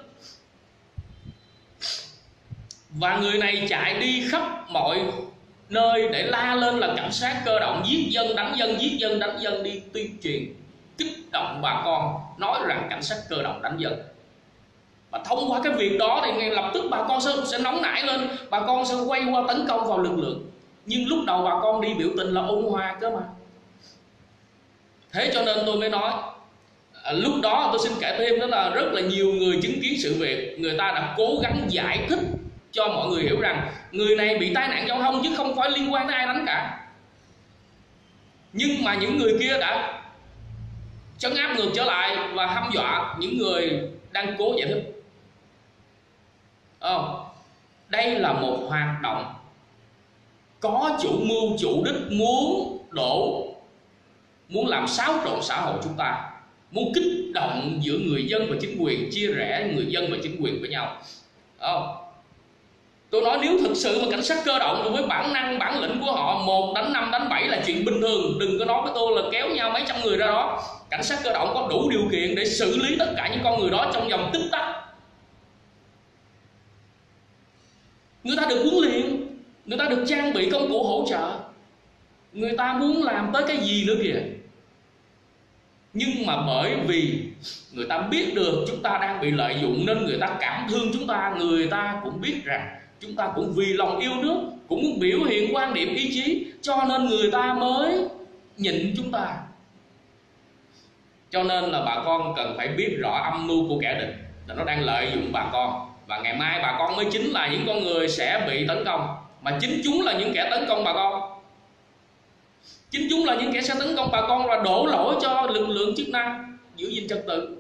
Và người này chạy đi khắp mọi nơi để la lên là cảnh sát cơ động giết dân, đánh dân, giết dân, đánh dân, đi tuyên truyền kích động bà con, nói rằng cảnh sát cơ động đánh dân. Và thông qua cái việc đó thì ngay lập tức bà con sẽ nóng nảy lên, bà con sẽ quay qua tấn công vào lực lượng. Nhưng lúc đầu bà con đi biểu tình là ôn hòa cơ mà. Thế cho nên tôi mới nói, lúc đó tôi xin kể thêm đó là rất là nhiều người chứng kiến sự việc, người ta đã cố gắng giải thích cho mọi người hiểu rằng người này bị tai nạn giao thông chứ không phải liên quan tới ai đánh cả. Nhưng mà những người kia đã trấn áp ngược trở lại và hăm dọa những người đang cố giải thích. Đây là một hoạt động có chủ mưu chủ đích, muốn làm xáo trộn xã hội chúng ta, muốn kích động giữa người dân và chính quyền, chia rẽ người dân và chính quyền với nhau. Tôi nói nếu thực sự mà cảnh sát cơ động đối với bản năng, bản lĩnh của họ 1 đánh 5 đánh 7 là chuyện bình thường. Đừng có nói với tôi là kéo nhau mấy trăm người ra đó. Cảnh sát cơ động có đủ điều kiện để xử lý tất cả những con người đó trong vòng tích tắc. Người ta được huấn luyện, người ta được trang bị công cụ hỗ trợ, người ta muốn làm tới cái gì nữa kìa. Nhưng mà bởi vì người ta biết được chúng ta đang bị lợi dụng nên người ta cảm thương chúng ta. Người ta cũng biết rằng chúng ta cũng vì lòng yêu nước, cũng muốn biểu hiện quan điểm ý chí, cho nên người ta mới nhịn chúng ta. Cho nên là bà con cần phải biết rõ âm mưu của kẻ địch là nó đang lợi dụng bà con. Và ngày mai bà con mới chính là những con người sẽ bị tấn công, mà chính chúng là những kẻ tấn công bà con. Chính chúng là những kẻ sẽ tấn công bà con và đổ lỗi cho lực lượng chức năng giữ gìn trật tự.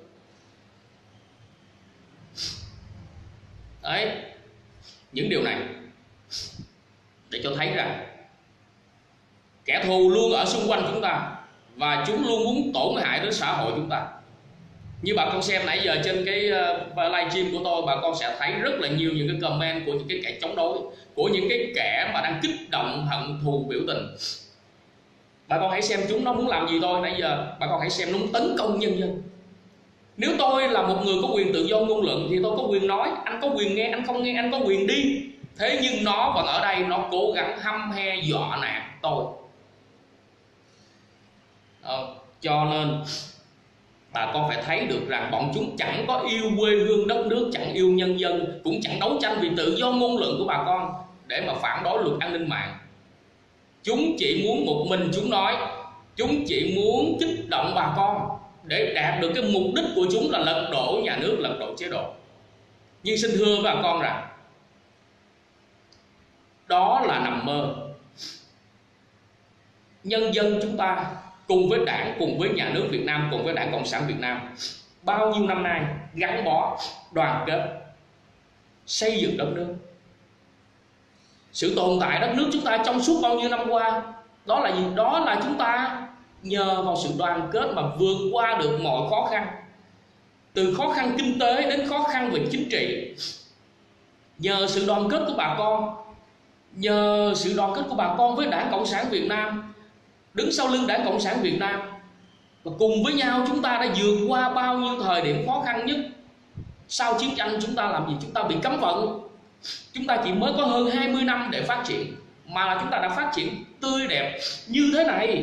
Đấy, những điều này để cho thấy rằng kẻ thù luôn ở xung quanh chúng ta và chúng luôn muốn tổn hại đến xã hội chúng ta. Như bà con xem nãy giờ trên cái live stream của tôi, bà con sẽ thấy rất là nhiều những cái comment của những cái kẻ chống đối, của những cái kẻ mà đang kích động hận thù biểu tình. Bà con hãy xem chúng nó muốn làm gì thôi. Nãy giờ bà con hãy xem nó muốn tấn công nhân dân. Nếu tôi là một người có quyền tự do ngôn luận thì tôi có quyền nói, anh có quyền nghe, anh không nghe, anh có quyền đi. Thế nhưng nó vẫn ở đây, nó cố gắng hăm he dọa nạt tôi. Cho nên bà con phải thấy được rằng bọn chúng chẳng có yêu quê hương đất nước, chẳng yêu nhân dân, cũng chẳng đấu tranh vì tự do ngôn luận của bà con để mà phản đối luật an ninh mạng. Chúng chỉ muốn một mình chúng nói, chúng chỉ muốn kích động bà con để đạt được cái mục đích của chúng là lật đổ nhà nước, lật đổ chế độ. Nhưng xin thưa với bà con rằng đó là nằm mơ. Nhân dân chúng ta cùng với đảng, cùng với nhà nước Việt Nam, cùng với Đảng Cộng sản Việt Nam bao nhiêu năm nay gắn bó, đoàn kết, xây dựng đất nước. Sự tồn tại đất nước chúng ta trong suốt bao nhiêu năm qua đó là gì? Đó là chúng ta nhờ vào sự đoàn kết mà vượt qua được mọi khó khăn, từ khó khăn kinh tế đến khó khăn về chính trị. Nhờ sự đoàn kết của bà con, nhờ sự đoàn kết của bà con với Đảng Cộng sản Việt Nam, đứng sau lưng Đảng Cộng sản Việt Nam, và cùng với nhau chúng ta đã vượt qua bao nhiêu thời điểm khó khăn nhất. Sau chiến tranh chúng ta làm gì? Chúng ta bị cấm vận. Chúng ta chỉ mới có hơn 20 năm để phát triển, mà là chúng ta đã phát triển tươi đẹp như thế này.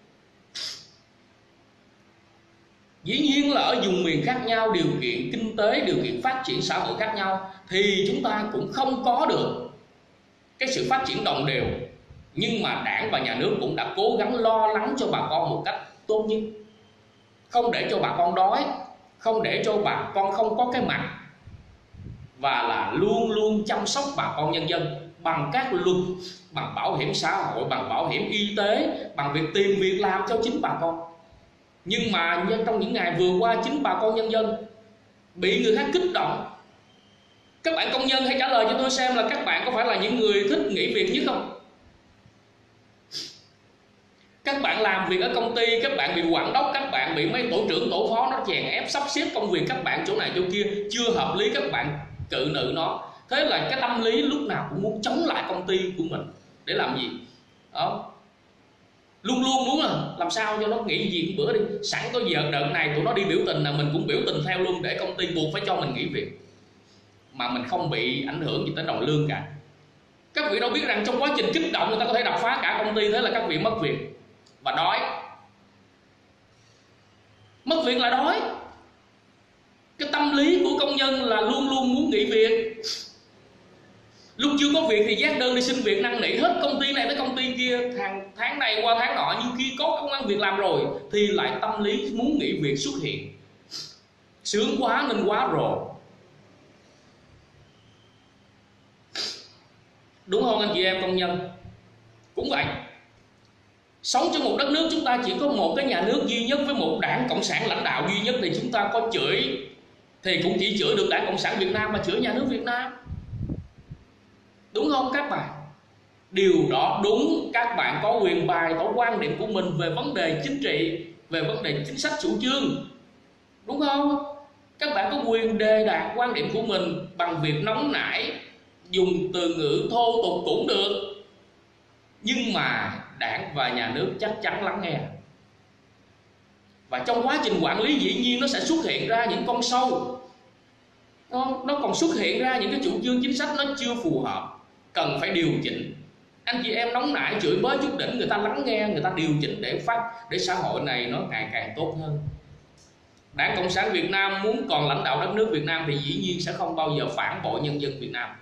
Dĩ nhiên là ở vùng miền khác nhau, điều kiện kinh tế, điều kiện phát triển xã hội khác nhau, thì chúng ta cũng không có được cái sự phát triển đồng đều. Nhưng mà Đảng và Nhà nước cũng đã cố gắng lo lắng cho bà con một cách tốt nhất, không để cho bà con đói, không để cho bà con không có cái mặt, và là luôn luôn chăm sóc bà con nhân dân bằng các luật, bằng bảo hiểm xã hội, bằng bảo hiểm y tế, bằng việc tìm việc làm cho chính bà con. Nhưng mà trong những ngày vừa qua, chính bà con nhân dân bị người khác kích động. Các bạn công nhân hãy trả lời cho tôi xem là các bạn có phải là những người thích nghỉ việc nhất không? Các bạn làm việc ở công ty, các bạn bị quản đốc, các bạn bị mấy tổ trưởng tổ phó nó chèn ép sắp xếp công việc các bạn chỗ này chỗ kia chưa hợp lý, các bạn cự nữ nó. Thế là cái tâm lý lúc nào cũng muốn chống lại công ty của mình để làm gì đó, luôn luôn muốn là làm sao cho nó nghỉ việc bữa đi, sẵn có giờ đợt này tụi nó đi biểu tình là mình cũng biểu tình theo luôn, để công ty buộc phải cho mình nghỉ việc mà mình không bị ảnh hưởng gì tới đồng lương cả. Các vị đâu biết rằng trong quá trình kích động người ta có thể đập phá cả công ty, thế là các vị mất việc và đói. Mất việc là đói. Cái tâm lý của công nhân là luôn luôn muốn nghỉ việc. Lúc chưa có việc thì dát đơn đi xin việc năn nỉ hết công ty này tới công ty kia, tháng này qua tháng nọ, nhưng khi có công ăn việc làm rồi thì lại tâm lý muốn nghỉ việc xuất hiện. Sướng quá nên quá rồi. Đúng không anh chị em công nhân? Cũng vậy. Sống trong một đất nước chúng ta chỉ có một cái nhà nước duy nhất với một đảng cộng sản lãnh đạo duy nhất, thì chúng ta có chửi thì cũng chỉ chửi được Đảng Cộng sản Việt Nam mà chửi nhà nước Việt Nam. Đúng không các bạn? Điều đó đúng, các bạn có quyền bày tỏ quan điểm của mình về vấn đề chính trị, về vấn đề chính sách chủ trương, đúng không? Các bạn có quyền đề đạt quan điểm của mình bằng việc nóng nảy, dùng từ ngữ thô tục cũng được. Nhưng mà Đảng và Nhà nước chắc chắn lắng nghe. Và trong quá trình quản lý dĩ nhiên nó sẽ xuất hiện ra những con sâu, nó còn xuất hiện ra những cái chủ trương chính sách nó chưa phù hợp, cần phải điều chỉnh. Anh chị em nóng nảy chửi bới chút đỉnh, người ta lắng nghe, người ta điều chỉnh để xã hội này nó ngày càng tốt hơn. Đảng Cộng sản Việt Nam muốn còn lãnh đạo đất nước Việt Nam thì dĩ nhiên sẽ không bao giờ phản bội nhân dân Việt Nam.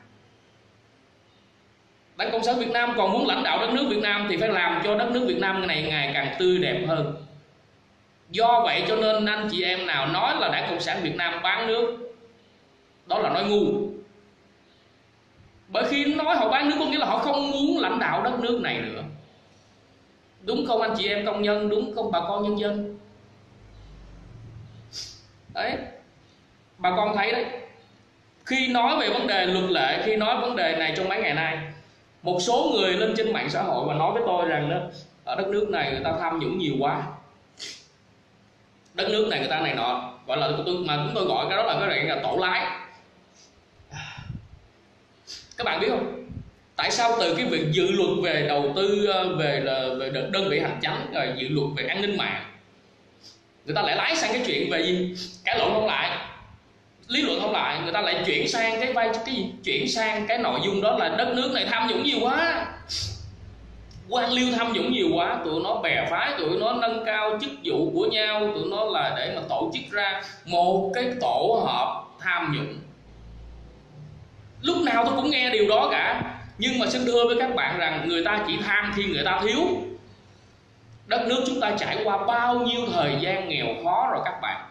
Đảng Cộng sản Việt Nam còn muốn lãnh đạo đất nước Việt Nam thì phải làm cho đất nước Việt Nam này ngày càng tươi đẹp hơn. Do vậy cho nên anh chị em nào nói là Đảng Cộng sản Việt Nam bán nước, đó là nói ngu. Bởi khi nói họ bán nước có nghĩa là họ không muốn lãnh đạo đất nước này nữa. Đúng không anh chị em công nhân? Đúng không bà con nhân dân? Đấy, bà con thấy đấy. Khi nói về vấn đề luật lệ, khi nói vấn đề này trong mấy ngày nay, một số người lên trên mạng xã hội và nói với tôi rằng đó, ở đất nước này người ta tham nhũng nhiều quá, đất nước này người ta này nọ, gọi là chúng tôi gọi cái đó là cái là tổ lái. Các bạn biết không, tại sao từ cái việc dự luật về đầu tư, về đơn vị hành chánh, rồi dự luật về an ninh mạng, người ta lại lái sang cái chuyện về gì cãi lộn không lại, lý luận không lại, người ta lại chuyển sang chuyển sang cái nội dung đó là đất nước này tham nhũng nhiều quá, quan liêu tham nhũng nhiều quá, tụi nó bè phái, tụi nó nâng cao chức vụ của nhau, tụi nó là để mà tổ chức ra một cái tổ hợp tham nhũng. Lúc nào tôi cũng nghe điều đó cả. Nhưng mà xin thưa với các bạn rằng người ta chỉ tham khi người ta thiếu. Đất nước chúng ta trải qua bao nhiêu thời gian nghèo khó rồi các bạn.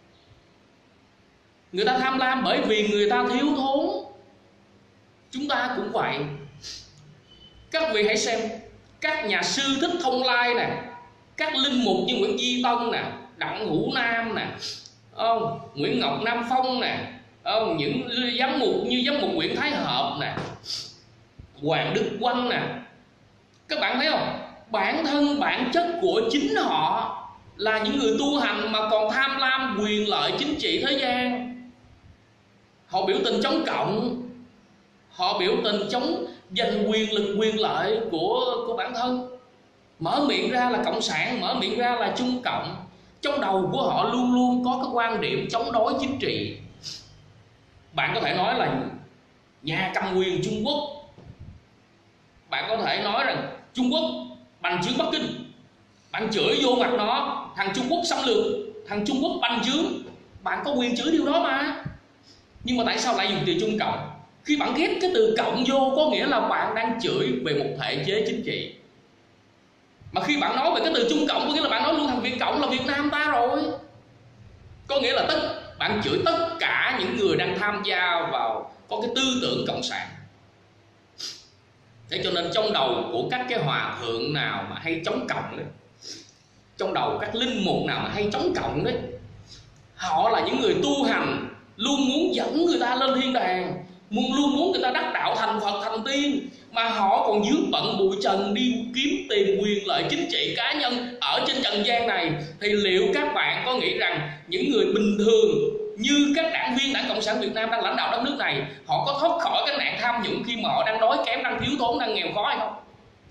Người ta tham lam bởi vì người ta thiếu thốn. Chúng ta cũng vậy. Các vị hãy xem, các nhà sư Thích Thông Lai nè, các linh mục như Nguyễn Duy Tân nè, Đặng Hữu Nam nè, Nguyễn Ngọc Nam Phong nè, những giám mục như giám mục Nguyễn Thái Hợp nè, Hoàng Đức Quanh nè, các bạn thấy không? Bản thân bản chất của chính họ là những người tu hành mà còn tham lam quyền lợi chính trị thế gian. Họ biểu tình chống cộng, họ biểu tình chống giành quyền lực quyền lợi của bản thân. Mở miệng ra là cộng sản, mở miệng ra là trung cộng. Trong đầu của họ luôn luôn có cái quan điểm chống đối chính trị. Bạn có thể nói là nhà cầm quyền Trung Quốc, bạn có thể nói rằng Trung Quốc bành trướng Bắc Kinh, bạn chửi vô mặt nó, thằng Trung Quốc xâm lược, thằng Trung Quốc bành trướng, bạn có quyền chửi điều đó mà. Nhưng mà tại sao lại dùng từ Trung Cộng? Khi bạn ghép cái từ cộng vô có nghĩa là bạn đang chửi về một thể chế chính trị. Mà khi bạn nói về cái từ Trung Cộng có nghĩa là bạn nói luôn thằng Việt Cộng là Việt Nam ta rồi. Có nghĩa là bạn chửi tất cả những người đang tham gia vào có cái tư tưởng cộng sản. Thế cho nên trong đầu của các cái hòa thượng nào mà hay chống cộng đấy, trong đầu các linh mục nào mà hay chống cộng đấy, họ là những người tu hành luôn muốn dẫn người ta lên thiên đàng, luôn muốn người ta đắc đạo thành Phật thành tiên, mà họ còn dướng bận bụi trần đi kiếm tìm quyền lợi chính trị cá nhân ở trên trần gian này. Thì liệu các bạn có nghĩ rằng những người bình thường như các đảng viên Đảng Cộng sản Việt Nam đang lãnh đạo đất nước này, họ có thoát khỏi cái nạn tham nhũng khi mà họ đang đói kém, đang thiếu thốn, đang nghèo khó hay không?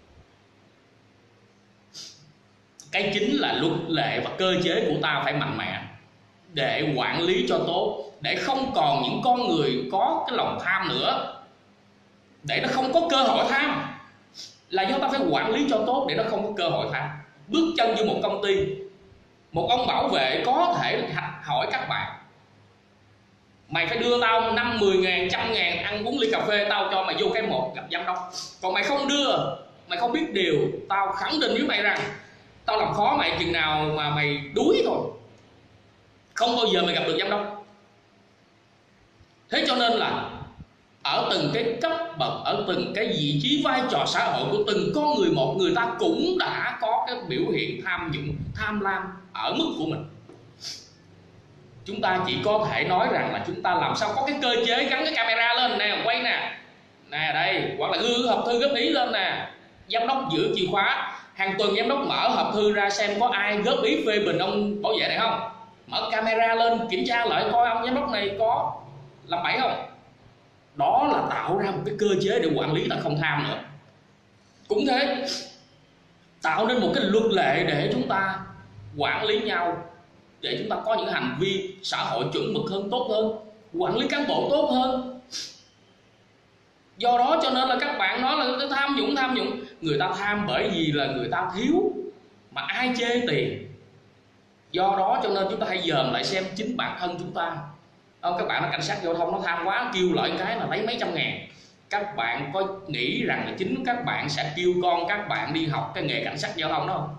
Cái chính là luật lệ và cơ chế của ta phải mạnh mẽ để quản lý cho tốt, để không còn những con người có cái lòng tham nữa, để nó không có cơ hội tham. Là do ta phải quản lý cho tốt để nó không có cơ hội tham. Bước chân vô một công ty, một ông bảo vệ có thể hỏi các bạn: mày phải đưa tao 5-10 ngàn, 100 ngàn ăn uống ly cà phê, tao cho mày vô cái một gặp giám đốc. Còn mày không đưa, mày không biết điều, tao khẳng định với mày rằng tao làm khó mày chừng nào mà mày đuối thôi, không bao giờ mày gặp được giám đốc. Thế cho nên là ở từng cái cấp bậc, ở từng cái vị trí vai trò xã hội của từng con người một, người ta cũng đã có cái biểu hiện tham nhũng, tham lam ở mức của mình. Chúng ta chỉ có thể nói rằng là chúng ta làm sao có cái cơ chế gắn cái camera lên nè, quay nè, đây, hoặc là gửi hộp thư góp ý lên nè, giám đốc giữ chìa khóa, hàng tuần giám đốc mở hộp thư ra xem có ai góp ý phê bình ông bảo vệ này không, mở camera lên kiểm tra lại coi ông giám đốc này có làm bậy không. Đó là tạo ra một cái cơ chế để quản lý ta không tham nữa. Cũng thế, tạo nên một cái luật lệ để chúng ta quản lý nhau, để chúng ta có những hành vi xã hội chuẩn mực hơn, tốt hơn, quản lý cán bộ tốt hơn. Do đó cho nên là các bạn nói là tham nhũng. Người ta tham bởi vì là người ta thiếu, mà ai chê tiền. Do đó cho nên chúng ta hãy dòm lại xem chính bản thân chúng ta. Các bạn là cảnh sát giao thông nó tham quá, kêu lại cái là lấy mấy trăm ngàn. Các bạn có nghĩ rằng là chính các bạn sẽ kêu con các bạn đi học cái nghề cảnh sát giao thông đó không?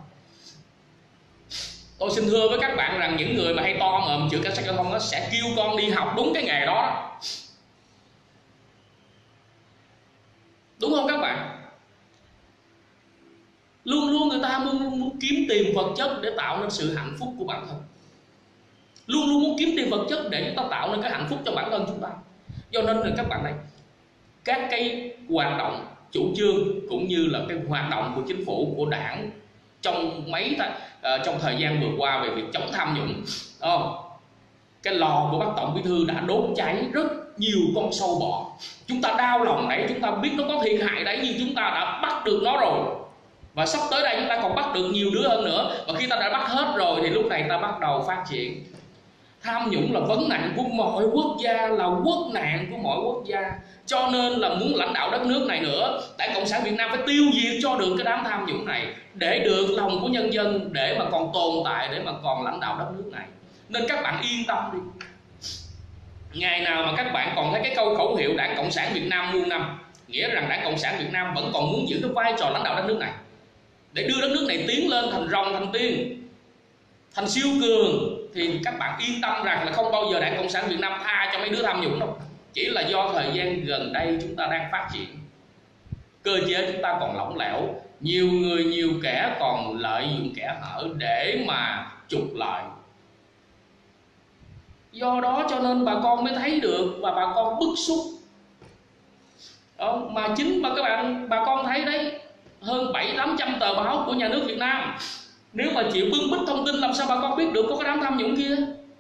Tôi xin thưa với các bạn rằng những người mà hay to mồm chữ cảnh sát giao thông nó sẽ kêu con đi học đúng cái nghề đó. Đúng không các bạn? Luôn luôn người ta muốn kiếm tìm vật chất để tạo nên sự hạnh phúc của bản thân. Luôn luôn muốn kiếm tìm vật chất để chúng ta tạo nên cái hạnh phúc cho bản thân chúng ta. Do nên là các bạn này, các cái hoạt động chủ trương cũng như là cái hoạt động của chính phủ, của đảng trong thời gian vừa qua về việc chống tham nhũng, cái lò của bác Tổng Bí thư đã đốt cháy rất nhiều con sâu bọ. Chúng ta đau lòng đấy, chúng ta biết nó có thiệt hại đấy, nhưng chúng ta đã bắt được nó rồi. Và sắp tới đây chúng ta còn bắt được nhiều đứa hơn nữa. Và khi ta đã bắt hết rồi thì lúc này ta bắt đầu phát triển. Tham nhũng là vấn nạn của mọi quốc gia, là quốc nạn của mọi quốc gia. Cho nên là muốn lãnh đạo đất nước này nữa, Đảng Cộng sản Việt Nam phải tiêu diệt cho được cái đám tham nhũng này, để được lòng của nhân dân, để mà còn tồn tại, để mà còn lãnh đạo đất nước này. Nên các bạn yên tâm đi. Ngày nào mà các bạn còn thấy cái câu khẩu hiệu Đảng Cộng sản Việt Nam muôn năm, nghĩa rằng Đảng Cộng sản Việt Nam vẫn còn muốn giữ cái vai trò lãnh đạo đất nước này, để đưa đất nước này tiến lên thành rồng thành tiên, thành siêu cường, thì các bạn yên tâm rằng là không bao giờ Đảng Cộng sản Việt Nam tha cho mấy đứa tham nhũng đâu. Chỉ là do thời gian gần đây chúng ta đang phát triển, cơ chế chúng ta còn lỏng lẻo, nhiều người nhiều kẻ còn lợi dụng kẻ hở để mà trục lợi. Do đó cho nên bà con mới thấy được và bà con bức xúc. Mà chính mà các bạn, bà con thấy đấy, hơn 700-800 tờ báo của nhà nước Việt Nam, nếu mà chịu bưng bít thông tin làm sao bà con biết được có cái đám tham nhũng kia.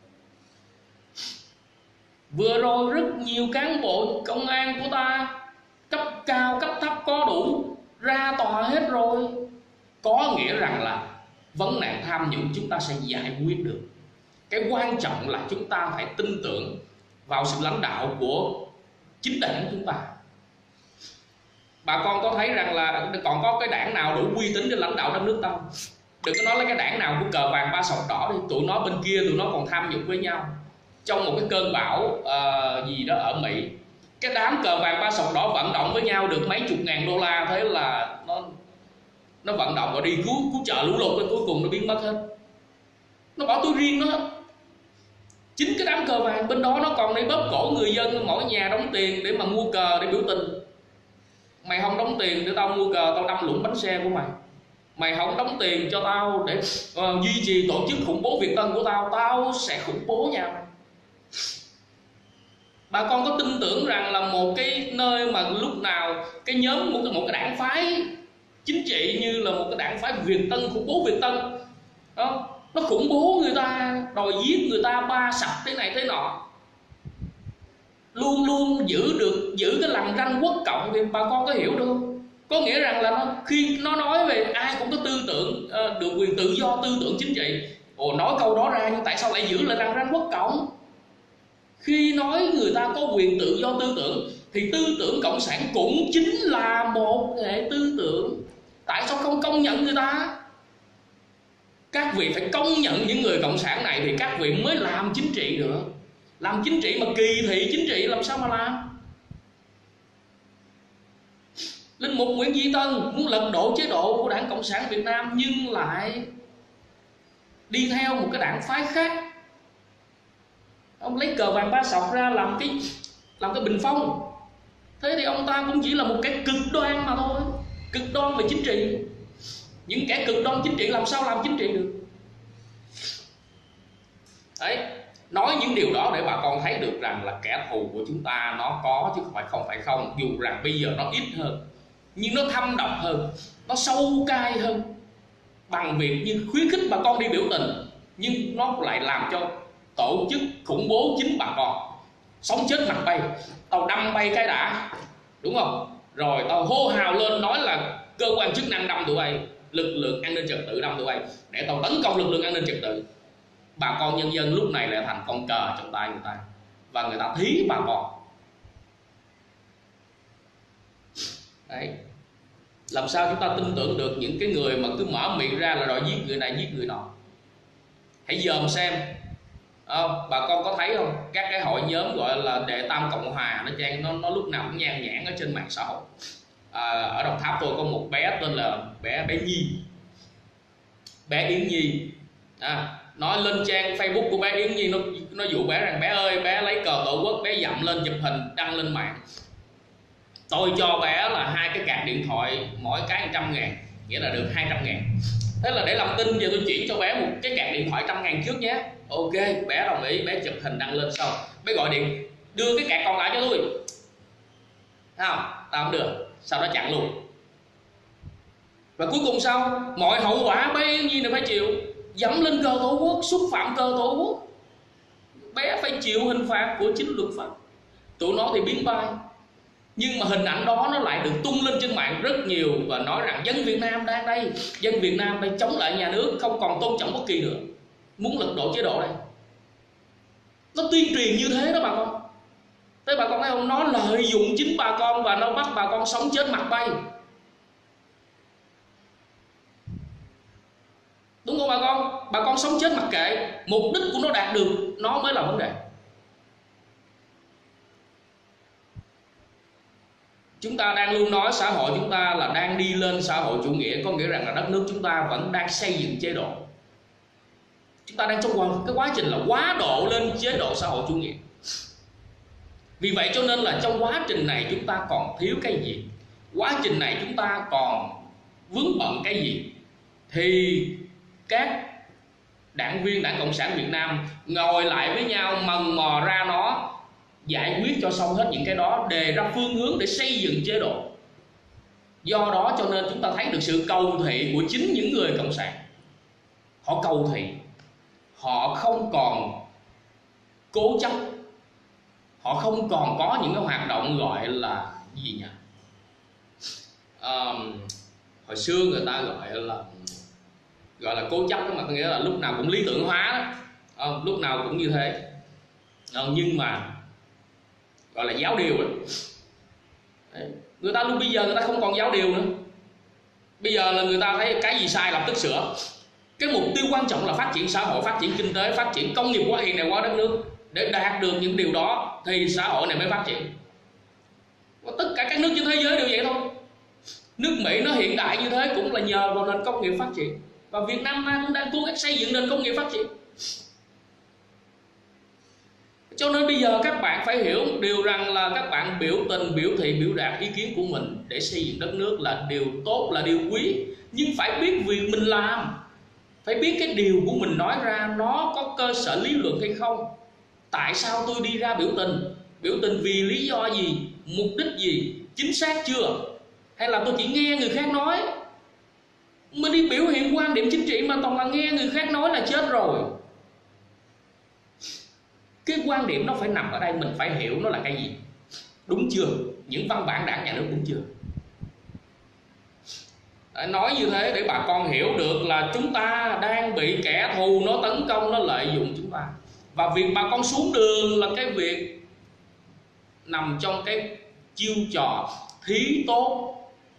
Vừa rồi rất nhiều cán bộ công an của ta, cấp cao cấp thấp có đủ, ra tòa hết rồi. Có nghĩa rằng là vấn nạn tham nhũng chúng ta sẽ giải quyết được. Cái quan trọng là chúng ta phải tin tưởng vào sự lãnh đạo của chính đảng chúng ta. Bà con có thấy rằng là còn có cái đảng nào đủ uy tín để lãnh đạo đất nước tao? Đừng có nói là cái đảng nào của cờ vàng ba sọc đỏ đi, tụi nó bên kia tụi nó còn tham nhũng với nhau. Trong một cái cơn bão gì đó ở Mỹ, cái đám cờ vàng ba sọc đỏ vận động với nhau được mấy chục ngàn đô la, thế là nó vận động rồi đi cứu trợ lũ lụt, cuối cùng nó biến mất hết, nó bỏ túi riêng nó hết. Chính cái đám cờ vàng bên đó nó còn đi bóp cổ người dân, mỗi nhà đóng tiền để mà mua cờ để biểu tình. Mày không đóng tiền để tao mua cờ, tao đâm lũng bánh xe của mày. Mày không đóng tiền cho tao để duy trì tổ chức khủng bố Việt Tân của tao, tao sẽ khủng bố nhà mày. Bà con có tin tưởng rằng là một cái nơi mà lúc nào cái nhóm một cái đảng phái chính trị như là một cái đảng phái Việt Tân, khủng bố Việt Tân đó, nó khủng bố người ta, đòi giết người ta, ba sập thế này thế nọ, luôn luôn giữ cái lằn ranh quốc cộng, thì bà con có hiểu được không? Có nghĩa rằng là khi nó nói về ai cũng có tư tưởng, được quyền tự do tư tưởng chính trị. Ồ, nói câu đó ra nhưng tại sao lại giữ lại lằn ranh quốc cộng? Khi nói người ta có quyền tự do tư tưởng thì tư tưởng cộng sản cũng chính là một hệ tư tưởng. Tại sao không công nhận người ta? Các vị phải công nhận những người cộng sản này thì các vị mới làm chính trị được. Làm chính trị mà kỳ thị chính trị làm sao mà làm? Linh mục Nguyễn Duy Tân muốn lật đổ chế độ của Đảng Cộng sản Việt Nam nhưng lại đi theo một cái đảng phái khác. Ông lấy cờ vàng ba sọc ra làm cái bình phong. Thế thì ông ta cũng chỉ là một cái cực đoan mà thôi, cực đoan về chính trị. Những kẻ cực đoan chính trị làm sao làm chính trị được? Đấy, nói những điều đó để bà con thấy được rằng là kẻ thù của chúng ta nó có chứ không phải không. Dù rằng bây giờ nó ít hơn nhưng nó thâm độc hơn, nó sâu cay hơn, bằng việc như khuyến khích bà con đi biểu tình, nhưng nó lại làm cho tổ chức khủng bố chính bà con. Sống chết mặt bay, tao đâm bay cái đã, đúng không? Rồi tao hô hào lên nói là cơ quan chức năng đâm tụi bay, lực lượng an ninh trật tự đâm tụi bay, để tao tấn công lực lượng an ninh trật tự. Bà con nhân dân lúc này lại thành con cờ trong tay người ta, và người ta thí bà con. Đấy, làm sao chúng ta tin tưởng được những cái người mà cứ mở miệng ra là đòi giết người này giết người nọ? Hãy dòm xem. Bà con có thấy không, các cái hội nhóm gọi là Đệ Tam Cộng Hòa nó lúc nào cũng nhan nhản ở trên mạng xã hội. Ở Đồng Tháp tôi có một bé tên là bé Nhi, bé Yến Nhi. Nói lên trang Facebook của bé Yến Nhi, nó dụ bé rằng bé ơi, bé lấy cờ Tổ quốc, bé dặm lên chụp hình đăng lên mạng. Tôi cho bé là 2 cái card điện thoại, mỗi cái 100.000, nghĩa là được 200.000. Thế là để làm tin giờ tôi chuyển cho bé một cái card điện thoại 100.000 trước nhé. Ok, bé đồng ý, bé chụp hình đăng lên. Sau bé gọi điện đưa cái card còn lại cho tôi. Thấy không? Tao không được. Sau đó chặn luôn. Và cuối cùng sao? Mọi hậu quả bé Nhi này phải chịu. Dẫm lên cờ Tổ quốc, xúc phạm cờ Tổ quốc, bé phải chịu hình phạt của chính luật pháp. Tụi nó thì biến bay, nhưng mà hình ảnh đó nó lại được tung lên trên mạng rất nhiều, và nói rằng dân Việt Nam đang đây, dân Việt Nam đang chống lại nhà nước, không còn tôn trọng bất kỳ nữa, muốn lật đổ chế độ đây. Nó tuyên truyền như thế đó bà con. Thế bà con thấy không? Nó lợi dụng chính bà con và nó bắt bà con sống chết mặt bay. Đúng không bà con? Bà con sống chết mặc kệ, mục đích của nó đạt được, nó mới là vấn đề. Chúng ta đang luôn nói xã hội chúng ta là đang đi lên xã hội chủ nghĩa, có nghĩa rằng là đất nước chúng ta vẫn đang xây dựng chế độ. Chúng ta đang trong cái quá trình là quá độ lên chế độ xã hội chủ nghĩa. Vì vậy cho nên là trong quá trình này chúng ta còn thiếu cái gì, quá trình này chúng ta còn vướng bận cái gì, thì các đảng viên Đảng Cộng sản Việt Nam ngồi lại với nhau mần mò ra nó, giải quyết cho xong hết những cái đó, đề ra phương hướng để xây dựng chế độ. Do đó cho nên chúng ta thấy được sự cầu thị của chính những người cộng sản. Họ cầu thị, họ không còn cố chấp, họ không còn có những cái hoạt động gọi là gì nhỉ? Hồi xưa người ta gọi là cố chấp, mà có nghĩa là lúc nào cũng lý tưởng hóa đó, lúc nào cũng như thế. Nhưng mà gọi là giáo điều đấy. Người ta luôn bây giờ người ta không còn giáo điều nữa. Bây giờ là người ta thấy cái gì sai lập tức sửa. Cái mục tiêu quan trọng là phát triển xã hội, phát triển kinh tế, phát triển công nghiệp hóa, hiện đại hóa đất nước. Để đạt được những điều đó thì xã hội này mới phát triển. Và tất cả các nước trên thế giới đều vậy thôi. Nước Mỹ nó hiện đại như thế cũng là nhờ vào nền công nghiệp phát triển. Và Việt Nam ta cũng đang cố gắng xây dựng nền công nghiệp phát triển. Cho nên bây giờ các bạn phải hiểu điều rằng là các bạn biểu tình, biểu thị, biểu đạt ý kiến của mình để xây dựng đất nước là điều tốt, là điều quý. Nhưng phải biết việc mình làm, phải biết cái điều của mình nói ra nó có cơ sở lý luận hay không. Tại sao tôi đi ra biểu tình? Biểu tình vì lý do gì? Mục đích gì? Chính xác chưa? Hay là tôi chỉ nghe người khác nói? Mình đi biểu hiện quan điểm chính trị mà toàn là nghe người khác nói là chết rồi. Cái quan điểm nó phải nằm ở đây, mình phải hiểu nó là cái gì. Đúng chưa? Những văn bản đảng nhà nước đúng chưa? Nói như thế để bà con hiểu được là chúng ta đang bị kẻ thù nó tấn công, nó lợi dụng chúng ta. Và việc bà con xuống đường là cái việc nằm trong cái chiêu trò thí tốt.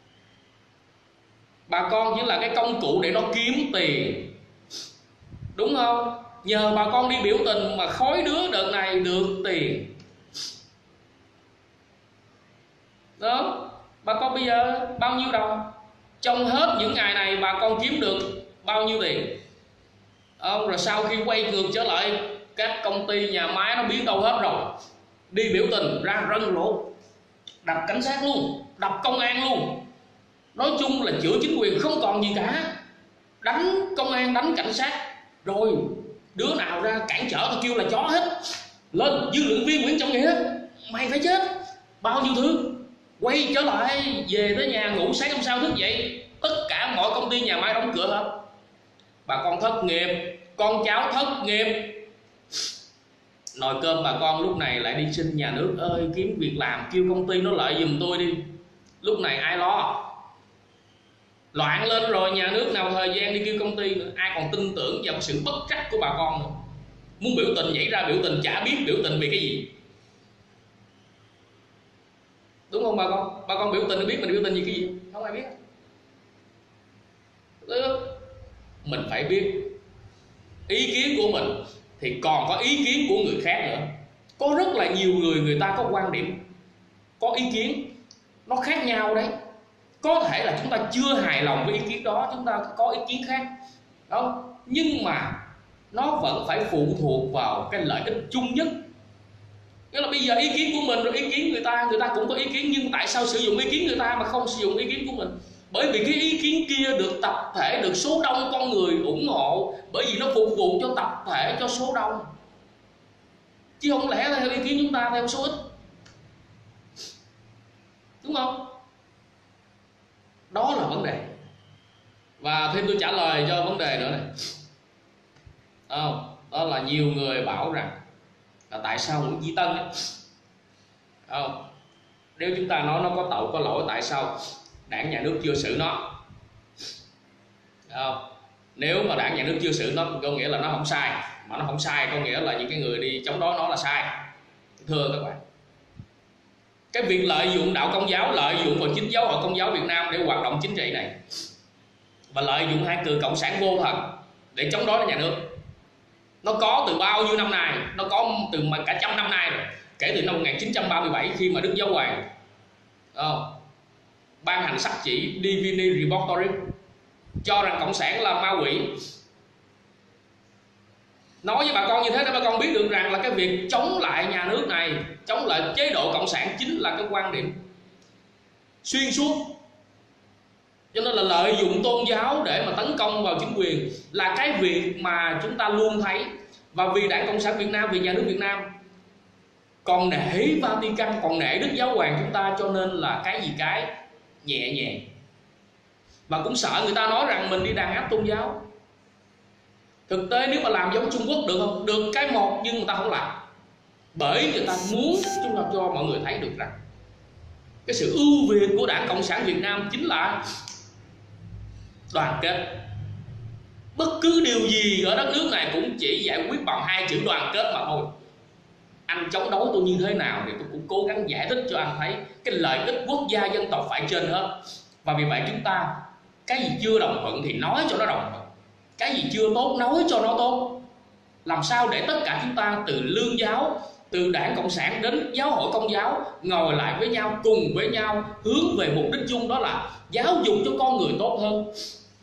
Bà con chỉ là cái công cụ để nó kiếm tiền, đúng không? Nhờ bà con đi biểu tình mà khối đứa đợt này được tiền đó. Bà con bây giờ bao nhiêu đồng? Trong hết những ngày này bà con kiếm được bao nhiêu tiền? Rồi sau khi quay ngược trở lại, các công ty nhà máy nó biến đâu hết rồi. Đi biểu tình ra rân rộ, đập cảnh sát luôn, đập công an luôn. Nói chung là chữa chính quyền không còn gì cả. Đánh công an, đánh cảnh sát. Rồi đứa nào ra cản trở tao kêu là chó hết. Lên dư luận viên Nguyễn Trọng Nghĩa, mày phải chết. Bao nhiêu thứ. Quay trở lại về tới nhà ngủ, sáng hôm sau thức dậy tất cả mọi công ty nhà máy đóng cửa hết. Bà con thất nghiệp, con cháu thất nghiệp. Nồi cơm bà con lúc này lại đi xin nhà nước ơi kiếm việc làm, kêu công ty nó lợi giùm tôi đi. Lúc này ai lo? Loạn lên rồi, nhà nước nào thời gian đi kêu công ty nữa. Ai còn tin tưởng vào sự bất trắc của bà con nữa. Muốn biểu tình nhảy ra biểu tình, chả biết biểu tình vì cái gì. Đúng không bà con? Bà con biểu tình biết mình biểu tình vì cái gì? Không ai biết. Mình phải biết ý kiến của mình thì còn có ý kiến của người khác nữa. Có rất là nhiều người, người ta có quan điểm, có ý kiến nó khác nhau đấy. Có thể là chúng ta chưa hài lòng với ý kiến đó, chúng ta có ý kiến khác đó. Nhưng mà nó vẫn phải phụ thuộc vào cái lợi ích chung nhất. Nghĩa là bây giờ ý kiến của mình rồi ý kiến người ta cũng có ý kiến. Nhưng tại sao sử dụng ý kiến người ta mà không sử dụng ý kiến của mình? Bởi vì cái ý kiến kia được tập thể, được số đông con người ủng hộ. Bởi vì nó phục vụ cho tập thể, cho số đông. Chứ không lẽ là theo ý kiến chúng ta theo số ít. Đúng không? Đó là vấn đề. Và thêm tôi trả lời cho vấn đề nữa này. Đó là nhiều người bảo rằng là tại sao Nguyễn Duy Tân ấy, nếu chúng ta nói nó có tội có lỗi, tại sao đảng nhà nước chưa xử nó? Nếu mà đảng nhà nước chưa xử nó có nghĩa là nó không sai. Mà nó không sai có nghĩa là những cái người đi chống đối nó là sai. Thưa các bạn, cái việc lợi dụng đạo Công giáo, lợi dụng vào chính giáo hội Công giáo Việt Nam để hoạt động chính trị này, và lợi dụng hai từ cộng sản vô thần để chống đối nhà nước, nó có từ bao nhiêu năm nay, nó có từ cả trăm năm nay rồi. Kể từ năm 1937 khi mà Đức Giáo Hoàng ban hành sắc chỉ Divini Repository cho rằng cộng sản là ma quỷ. Nói với bà con như thế để bà con biết được rằng là cái việc chống lại nhà nước này, chống lại chế độ cộng sản chính là cái quan điểm xuyên suốt. Cho nên là lợi dụng tôn giáo để mà tấn công vào chính quyền là cái việc mà chúng ta luôn thấy. Và vì Đảng Cộng sản Việt Nam, vì nhà nước Việt Nam còn nể Vatican, còn nể Đức Giáo Hoàng chúng ta, cho nên là cái gì cái nhẹ nhàng. Và cũng sợ người ta nói rằng mình đi đàn áp tôn giáo. Thực tế nếu mà làm giống Trung Quốc được không? Được cái một nhưng người ta không làm. Bởi người ta muốn chúng ta cho mọi người thấy được rằng cái sự ưu việt của Đảng Cộng sản Việt Nam chính là đoàn kết. Bất cứ điều gì ở đất nước này cũng chỉ giải quyết bằng hai chữ đoàn kết mà thôi. anh chống đối tôi như thế nào thì tôi cũng cố gắng giải thích cho anh thấy cái lợi ích quốc gia dân tộc phải trên hết. Và vì vậy chúng ta cái gì chưa đồng thuận thì nói cho nó đồng thuận, cái gì chưa tốt nói cho nó tốt. Làm sao để tất cả chúng ta từ lương giáo, từ Đảng Cộng sản đến giáo hội Công giáo ngồi lại với nhau, cùng với nhau hướng về mục đích chung, đó là giáo dục cho con người tốt hơn.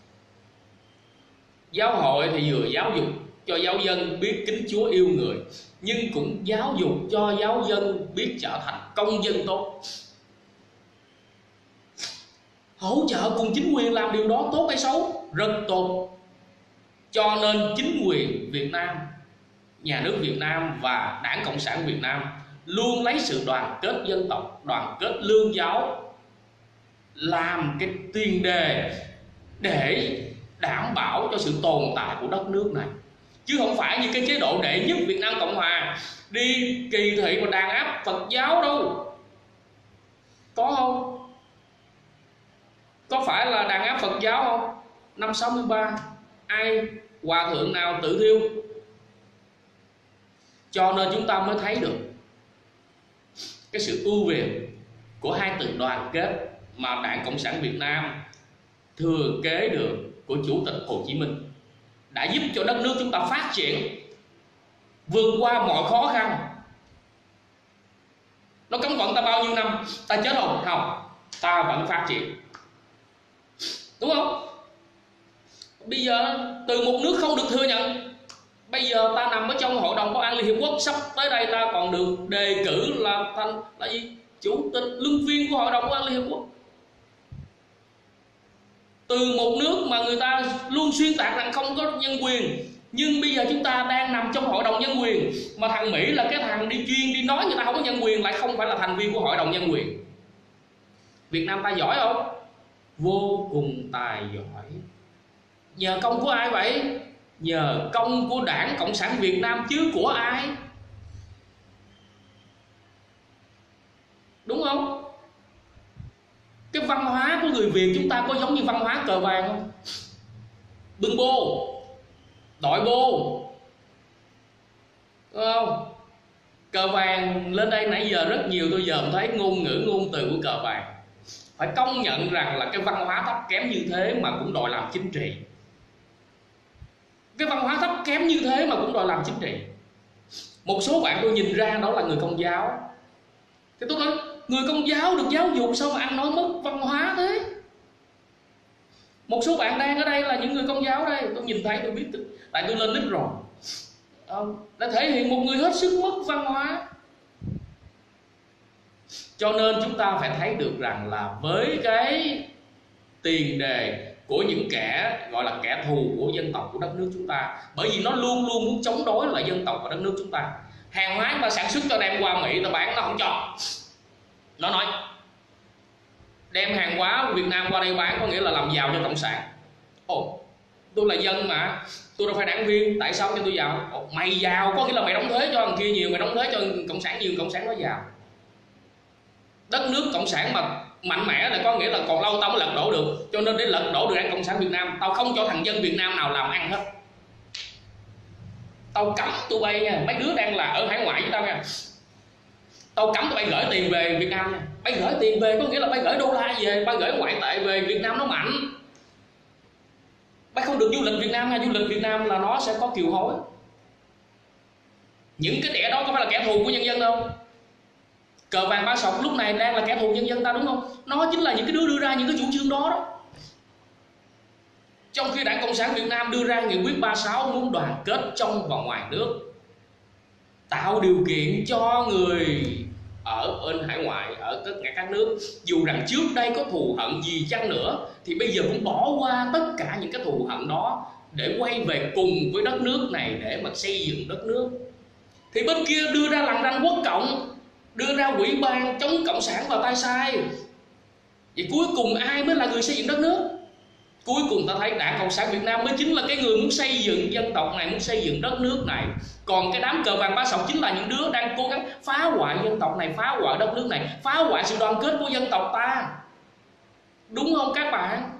Giáo hội thì vừa giáo dục cho giáo dân biết kính Chúa yêu người, nhưng cũng giáo dục cho giáo dân biết trở thành công dân tốt, hỗ trợ cùng chính quyền làm điều đó tốt hay xấu? Rất tốt. Cho nên chính quyền Việt Nam, nhà nước Việt Nam và Đảng Cộng sản Việt Nam luôn lấy sự đoàn kết dân tộc, đoàn kết lương giáo làm cái tiền đề để đảm bảo cho sự tồn tại của đất nước này. Chứ không phải như cái chế độ đệ nhất Việt Nam Cộng Hòa đi kỳ thị và đàn áp Phật giáo đâu. Có không? Có phải là đàn áp Phật giáo không? Năm 63 ai hòa thượng nào tự thiêu? Cho nên chúng ta mới thấy được cái sự ưu việt của hai từ đoàn kết mà Đảng Cộng sản Việt Nam thừa kế được của Chủ tịch Hồ Chí Minh, đã giúp cho đất nước chúng ta phát triển, vượt qua mọi khó khăn. Nó cấm vận ta bao nhiêu năm, ta chết không? Không, ta vẫn phát triển, đúng không? Bây giờ từ một nước không được thừa nhận, bây giờ ta nằm ở trong Hội đồng Bảo an Liên Hiệp Quốc, sắp tới đây ta còn được đề cử là thành là gì? Chủ tịch luân phiên của Hội đồng Bảo an Liên Hiệp Quốc. Từ một nước mà người ta luôn xuyên tạc rằng không có nhân quyền, nhưng bây giờ chúng ta đang nằm trong Hội đồng Nhân quyền, mà thằng Mỹ là cái thằng đi chuyên đi nói người ta không có nhân quyền lại không phải là thành viên của Hội đồng Nhân quyền. Việt Nam ta giỏi không? Vô cùng tài giỏi. Nhờ công của ai vậy? Nhờ công của Đảng Cộng sản Việt Nam chứ của ai? Đúng không? Cái văn hóa của người Việt chúng ta có giống như văn hóa cờ vàng không? Bưng bô, đội bô, đúng không? Cờ vàng lên đây nãy giờ rất nhiều, tôi dòm thấy ngôn ngữ ngôn từ của cờ vàng. Phải công nhận rằng là cái văn hóa thấp kém như thế mà cũng đòi làm chính trị. Cái văn hóa thấp kém như thế mà cũng đòi làm chính trị. Một số bạn tôi nhìn ra đó là người Công giáo, thì tôi nói người Công giáo được giáo dục sao mà ăn nói mất văn hóa thế? Một số bạn đang ở đây là những người Công giáo đây, tôi nhìn thấy tôi biết, tại tôi lên nick rồi, đã thể hiện một người hết sức mất văn hóa. Cho nên chúng ta phải thấy được rằng là với cái tiền đề của những kẻ gọi là kẻ thù của dân tộc, của đất nước chúng ta, bởi vì nó luôn luôn muốn chống đối lại dân tộc và đất nước chúng ta. Hàng hóa chúng ta sản xuất cho đem qua Mỹ, ta bán nó không cho. Nó nói đem hàng hóa Việt Nam qua đây bán có nghĩa là làm giàu cho cộng sản. Ồ, tôi là dân mà, tôi đâu phải đảng viên, tại sao cho tôi giàu? Ồ, mày giàu có nghĩa là mày đóng thuế cho thằng kia nhiều, mày đóng thuế cho cộng sản nhiều, cộng sản nó giàu. Đất nước cộng sản mà mạnh mẽ là có nghĩa là còn lâu tao mới lật đổ được. Cho nên để lật đổ được Đảng Cộng sản Việt Nam, tao không cho thằng dân Việt Nam nào làm ăn hết. Tao cấm tụi bay nha, mấy đứa đang là ở hải ngoại với tao nha, tao cấm tụi bay gửi tiền về Việt Nam nha. Bay gửi tiền về có nghĩa là bay gửi đô la về, bay gửi ngoại tệ về Việt Nam nó mạnh. Bay không được du lịch Việt Nam nha, du lịch Việt Nam là nó sẽ có kiều hối. Những cái đẻ đó có phải là kẻ thù của nhân dân đâu? Cờ vàng ba sọc lúc này đang là kẻ thù nhân dân ta, đúng không? Nó chính là những cái đứa đưa ra những cái chủ trương đó đó. Trong khi Đảng Cộng sản Việt Nam đưa ra nghị quyết 36 muốn đoàn kết trong và ngoài nước, tạo điều kiện cho người ở bên hải ngoại, ở tất cả các nước, dù rằng trước đây có thù hận gì chăng nữa thì bây giờ cũng bỏ qua tất cả những cái thù hận đó để quay về cùng với đất nước này để mà xây dựng đất nước. Thì bên kia đưa ra lằn ranh quốc cộng, đưa ra ủy ban chống cộng sản và tay sai. Vậy cuối cùng ai mới là người xây dựng đất nước? Cuối cùng ta thấy Đảng Cộng sản Việt Nam mới chính là cái người muốn xây dựng dân tộc này, muốn xây dựng đất nước này. Còn cái đám cờ vàng ba sọc chính là những đứa đang cố gắng phá hoại dân tộc này, phá hoại đất nước này, phá hoại sự đoàn kết của dân tộc ta. Đúng không các bạn?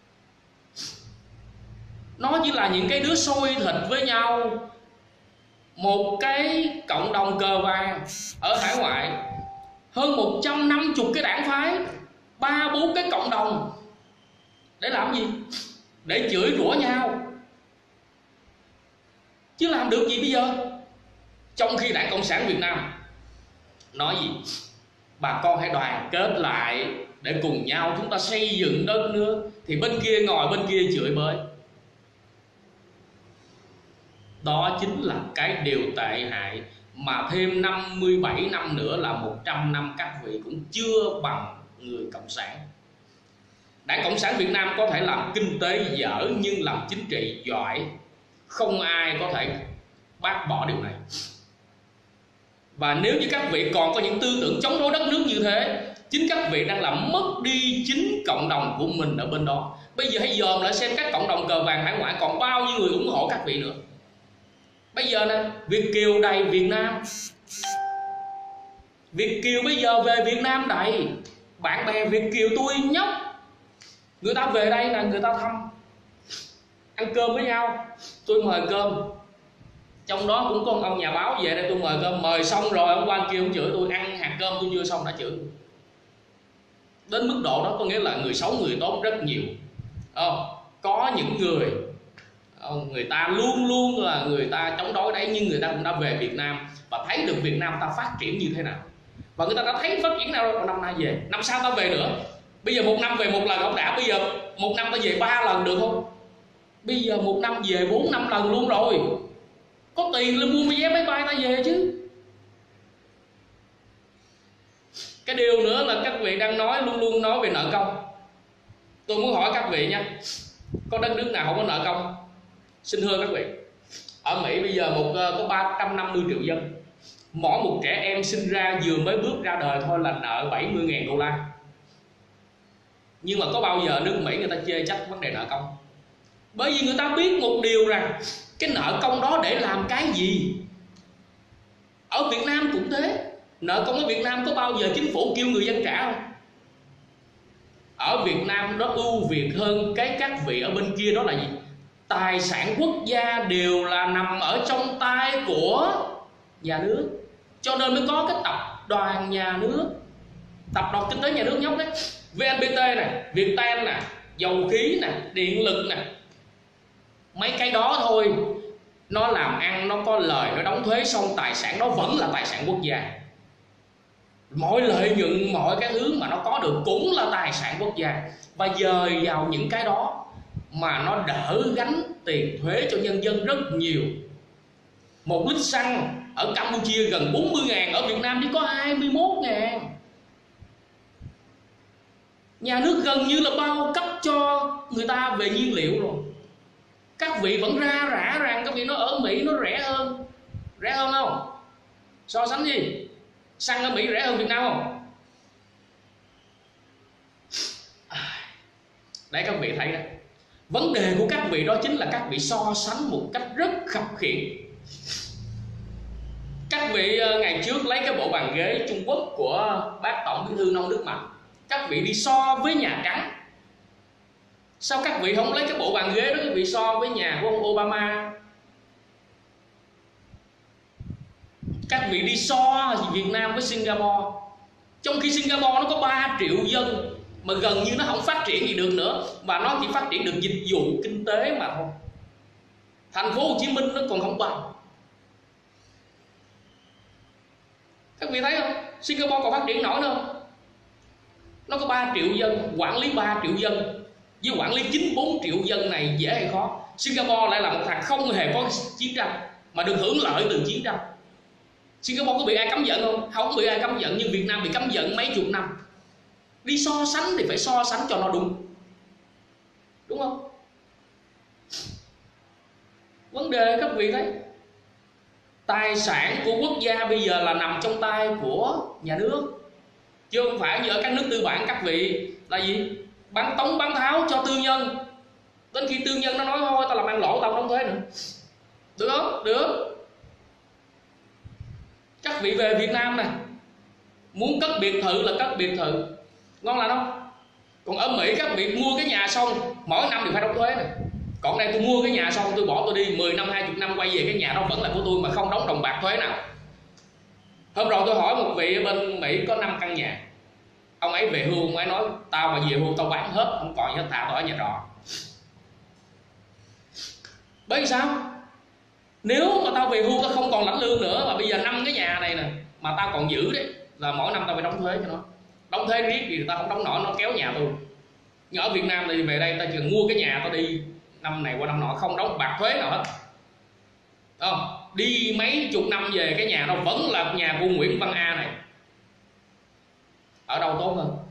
Nó chỉ là những cái đứa xôi thịt với nhau, một cái cộng đồng cờ vàng ở hải ngoại, hơn 150 cái đảng phái, 3-4 cái cộng đồng, để làm gì? Để chửi rủa nhau, chứ làm được gì bây giờ? Trong khi Đảng Cộng sản Việt Nam nói gì? Bà con hãy đoàn kết lại để cùng nhau chúng ta xây dựng đất nước, thì bên kia ngồi bên kia chửi bới. Đó chính là cái điều tệ hại mà thêm 57 năm nữa là 100 năm các vị cũng chưa bằng người Cộng sản. Đảng Cộng sản Việt Nam có thể làm kinh tế dở nhưng làm chính trị giỏi, không ai có thể bác bỏ điều này. Và nếu như các vị còn có những tư tưởng chống đối đất nước như thế, chính các vị đang làm mất đi chính cộng đồng của mình ở bên đó. Bây giờ hãy dòm lại xem các cộng đồng cờ vàng hải ngoại còn bao nhiêu người ủng hộ các vị nữa. Bây giờ nè, Việt kiều đầy Việt Nam, Việt kiều bây giờ về Việt Nam đầy, bạn bè Việt kiều tôi nhóc, người ta về đây là người ta thăm, ăn cơm với nhau, tôi mời cơm. Trong đó cũng có ông nhà báo về đây, tôi mời cơm, mời xong rồi ông quan kia ông chửi tôi, ăn hạt cơm tôi chưa xong đã chửi. Đến mức độ đó có nghĩa là người xấu người tốt rất nhiều. Có những người ta luôn luôn là người ta chống đối đấy, nhưng người ta cũng đã về Việt Nam và thấy được Việt Nam ta phát triển như thế nào, và người ta đã thấy phát triển nào rồi. Năm nay về, năm sau ta về nữa. Bây giờ một năm về một lần ông đã, bây giờ một năm ta về 3 lần được không? Bây giờ một năm về 4-5 lần luôn rồi. Có tiền lên mua vé máy bay ta về chứ. Cái điều nữa là các vị đang nói, luôn luôn nói về nợ công. Tôi muốn hỏi các vị nha, có đất nước nào không có nợ công? Xin thưa các vị, ở Mỹ bây giờ có 350 triệu dân, mỗi một trẻ em sinh ra vừa mới bước ra đời thôi là nợ 70.000 đô la. Nhưng mà có bao giờ nước Mỹ người ta chê trách vấn đề nợ công? Bởi vì người ta biết một điều rằng cái nợ công đó để làm cái gì. Ở Việt Nam cũng thế, nợ công ở Việt Nam có bao giờ chính phủ kêu người dân trả không? Ở Việt Nam nó ưu việt hơn cái các vị ở bên kia, đó là gì? Tài sản quốc gia đều là nằm ở trong tay của nhà nước, cho nên mới có cái tập đoàn nhà nước, tập đoàn kinh tế nhà nước nhóc đấy. VNPT nè, Viettel nè, dầu khí nè, điện lực nè, mấy cái đó thôi, nó làm ăn, nó có lời, nó đóng thuế xong tài sản đó vẫn là tài sản quốc gia. Mọi lợi nhuận, mọi cái thứ mà nó có được cũng là tài sản quốc gia. Và dời vào những cái đó mà nó đỡ gánh tiền thuế cho nhân dân rất nhiều. Một lít xăng ở Campuchia gần 40.000, ở Việt Nam chỉ có 21.000. Nhà nước gần như là bao cấp cho người ta về nhiên liệu rồi. Các vị vẫn ra rã rằng các vị nói ở Mỹ nó rẻ hơn. Rẻ hơn không? So sánh gì? Xăng ở Mỹ rẻ hơn Việt Nam không? Đấy, các vị thấy đó. Vấn đề của các vị đó chính là các vị so sánh một cách rất khập khiễng. Các vị ngày trước lấy cái bộ bàn ghế Trung Quốc của bác Tổng Bí thư Nông Đức Mạnh, các vị đi so với Nhà Trắng. Sao các vị không lấy cái bộ bàn ghế đó các vị so với nhà của ông Obama? Các vị đi so Việt Nam với Singapore, trong khi Singapore nó có 3 triệu dân mà gần như nó không phát triển gì được nữa, và nó chỉ phát triển được dịch vụ kinh tế mà thôi. Thành phố Hồ Chí Minh nó còn không bằng. Các vị thấy không? Singapore còn phát triển nổi nữa không? Nó có 3 triệu dân, quản lý 3 triệu dân với quản lý 94 triệu dân này dễ hay khó? Singapore lại là một thằng không hề có chiến tranh mà được hưởng lợi từ chiến tranh. Singapore có bị ai cấm vận không? Không bị ai cấm vận, nhưng Việt Nam bị cấm vận mấy chục năm. Đi so sánh thì phải so sánh cho nó đúng, đúng không? Vấn đề các vị thấy, tài sản của quốc gia bây giờ là nằm trong tay của nhà nước, chứ không phải như ở các nước tư bản các vị là gì? Bán tống bán tháo cho tư nhân, đến khi tư nhân nó nói thôi tao làm ăn lỗ tao không thuế nữa. Được không? Được. Các vị về Việt Nam này, muốn cất biệt thự là cất biệt thự, ngon lành không? Còn ở Mỹ các vị mua cái nhà xong mỗi năm thì phải đóng thuế này, Còn đây tôi mua cái nhà xong tôi bỏ tôi đi 10 năm 20 năm quay về cái nhà đó vẫn là của tôi mà không đóng đồng bạc thuế nào. Hôm rồi tôi hỏi một vị ở bên Mỹ có 5 căn nhà. Ông ấy về hưu, ông ấy nói tao mà về hưu tao bán hết, không còn gì hết, thà tao ở nhà trọ. Bởi vì sao? Nếu mà tao về hưu tao không còn lãnh lương nữa, mà bây giờ 5 cái nhà này nè mà tao còn giữ đấy, là mỗi năm tao phải đóng thuế cho nó. Đóng thuế riết thì tao không đóng nổi, nó kéo nhà tôi. Nhưng ở Việt Nam thì về đây tao chỉ cần mua cái nhà tao đi năm này qua năm nọ không đóng bạc thuế nào hết. Không, đi mấy chục năm về cái nhà nó vẫn là nhà của Nguyễn Văn A này. Ở đâu tốt hơn?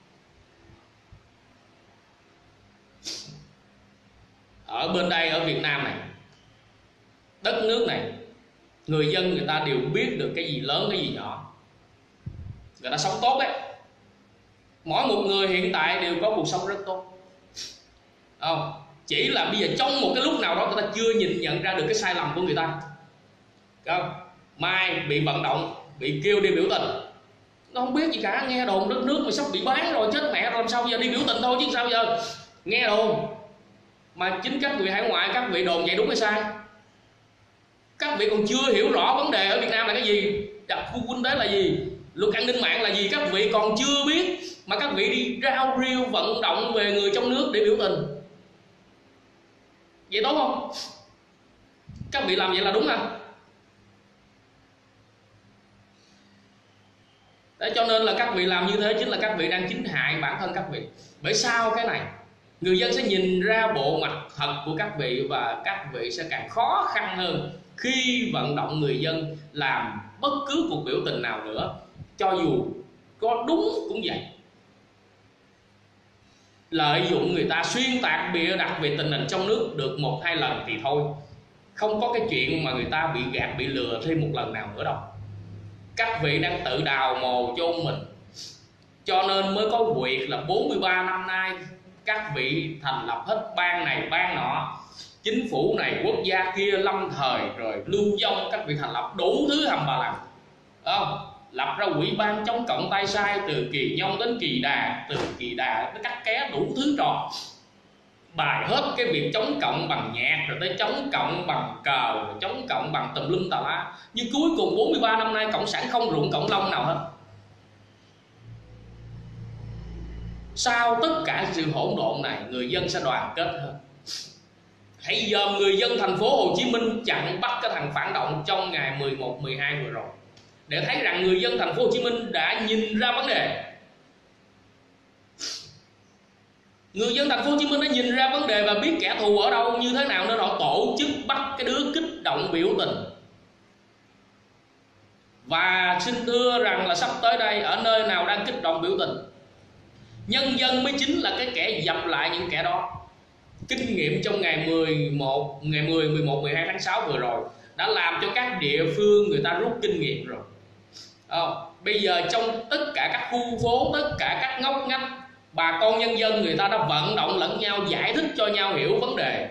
Ở bên đây, ở Việt Nam này, đất nước này, người dân người ta đều biết được cái gì lớn cái gì nhỏ, người ta sống tốt đấy. Mỗi một người hiện tại đều có cuộc sống rất tốt. Không, chỉ là bây giờ trong một cái lúc nào đó người ta chưa nhìn nhận ra được cái sai lầm của người ta. Không? Mai bị vận động, bị kêu đi biểu tình, nó không biết gì cả, nghe đồn đất nước mà sắp bị bán rồi, chết mẹ rồi, làm sao giờ đi biểu tình thôi chứ sao giờ. Nghe đồn mà chính các vị hải ngoại các vị đồn vậy đúng hay sai? Các vị còn chưa hiểu rõ vấn đề ở Việt Nam là cái gì, đặc khu kinh tế là gì, luật an ninh mạng là gì, các vị còn chưa biết mà các vị đi rao riêu vận động về người trong nước để biểu tình. Vậy tốt không? Các vị làm vậy là đúng không? Để cho nên là các vị làm như thế chính là các vị đang chính hại bản thân các vị. Bởi sao cái này? Người dân sẽ nhìn ra bộ mặt thật của các vị và các vị sẽ càng khó khăn hơn khi vận động người dân làm bất cứ cuộc biểu tình nào nữa. Cho dù có đúng cũng vậy. Lợi dụng người ta xuyên tạc bịa đặt về tình hình trong nước được 1-2 lần thì thôi, không có cái chuyện mà người ta bị gạt bị lừa thêm một lần nào nữa đâu. Các vị đang tự đào mồ chôn mình, cho nên mới có việc là 43 năm nay các vị thành lập hết ban này ban nọ, chính phủ này quốc gia kia lâm thời rồi lưu vong, các vị thành lập đủ thứ hầm bà làm. Lập ra ủy ban chống cộng tay sai, từ Kỳ Nhông đến Kỳ Đà, từ Kỳ Đà tới Cắt Ké, đủ thứ trò bài hết cái việc chống cộng bằng nhạc, rồi tới chống cộng bằng cờ, rồi chống cộng bằng tùm lum tà lá. Nhưng cuối cùng 43 năm nay cộng sản không rụng cộng lông nào hết. Sau tất cả sự hỗn độn này, người dân sẽ đoàn kết hơn. Hãy dòm người dân thành phố Hồ Chí Minh chặn bắt cái thằng phản động trong ngày 11, 12 vừa rồi, để thấy rằng người dân thành phố Hồ Chí Minh đã nhìn ra vấn đề. Người dân thành phố Hồ Chí Minh đã nhìn ra vấn đề và biết kẻ thù ở đâu như thế nào, nên họ tổ chức bắt cái đứa kích động biểu tình. Và xin thưa rằng là sắp tới đây, ở nơi nào đang kích động biểu tình, nhân dân mới chính là cái kẻ dập lại những kẻ đó. Kinh nghiệm trong ngày 10, 11, 12 tháng 6 vừa rồi đã làm cho các địa phương người ta rút kinh nghiệm rồi. Bây giờ trong tất cả các khu phố, tất cả các ngóc ngách, bà con nhân dân người ta đã vận động lẫn nhau, giải thích cho nhau hiểu vấn đề.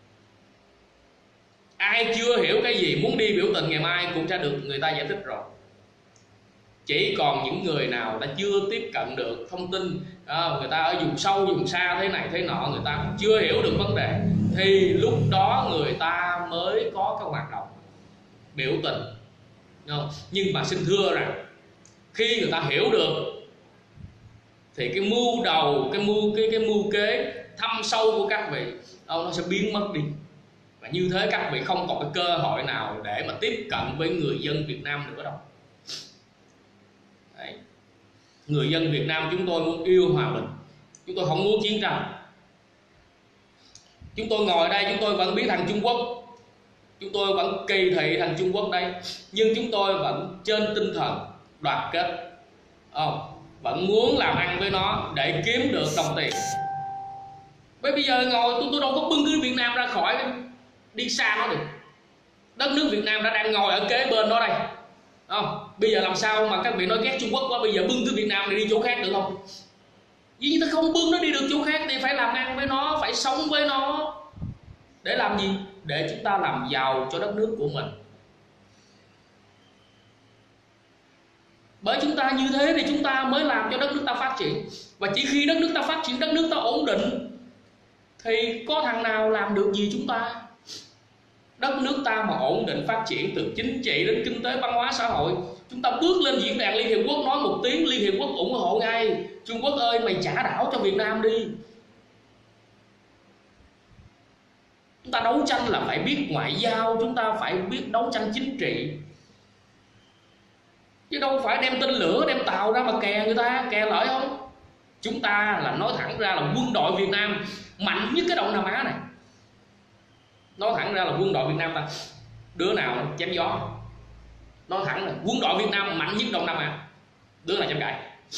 Ai chưa hiểu cái gì muốn đi biểu tình ngày mai cũng sẽ được người ta giải thích rồi. Chỉ còn những người nào đã chưa tiếp cận được thông tin, người ta ở vùng sâu vùng xa thế này thế nọ, người ta cũng chưa hiểu được vấn đề, thì lúc đó người ta mới có cái hoạt động biểu tình. Nhưng mà xin thưa rằng khi người ta hiểu được thì cái mưu đầu, cái mưu kế thâm sâu của các vị nó sẽ biến mất đi. Và như thế các vị không còn cái cơ hội nào để mà tiếp cận với người dân Việt Nam nữa đâu. Đấy. Người dân Việt Nam chúng tôi muốn yêu hòa bình, chúng tôi không muốn chiến tranh. Chúng tôi ngồi đây chúng tôi vẫn biết thằng Trung Quốc, chúng tôi vẫn kỳ thị thằng Trung Quốc đây, nhưng chúng tôi vẫn trên tinh thần đoàn kết, vẫn muốn làm ăn với nó để kiếm được đồng tiền. Bây giờ ngồi tôi đâu có bưng cái Việt Nam ra khỏi đi xa nó được. Đất nước Việt Nam đã đang ngồi ở kế bên đó đây. Bây giờ làm sao mà các vị nói ghét Trung Quốc quá, bây giờ bưng cái Việt Nam này đi chỗ khác được không? Vì ta không bưng nó đi được chỗ khác thì phải làm ăn với nó, phải sống với nó. Để làm gì? Để chúng ta làm giàu cho đất nước của mình. Bởi chúng ta như thế thì chúng ta mới làm cho đất nước ta phát triển. Và chỉ khi đất nước ta phát triển, đất nước ta ổn định, thì có thằng nào làm được gì chúng ta. Đất nước ta mà ổn định phát triển từ chính trị đến kinh tế văn hóa xã hội, chúng ta bước lên diễn đàn Liên Hiệp Quốc nói một tiếng, Liên Hiệp Quốc ủng hộ ngay. Trung Quốc ơi, mày trả đảo cho Việt Nam đi. Chúng ta đấu tranh là phải biết ngoại giao, chúng ta phải biết đấu tranh chính trị, chứ đâu phải đem tên lửa, đem tàu ra mà kè người ta, kè lợi không. Chúng ta là nói thẳng ra là quân đội Việt Nam mạnh nhất cái Đông Nam Á này. Nói thẳng ra là quân đội Việt Nam ta đứa nào chém gió. Nói thẳng là quân đội Việt Nam mạnh nhất Đông Nam Á, đứa nào chém gậy.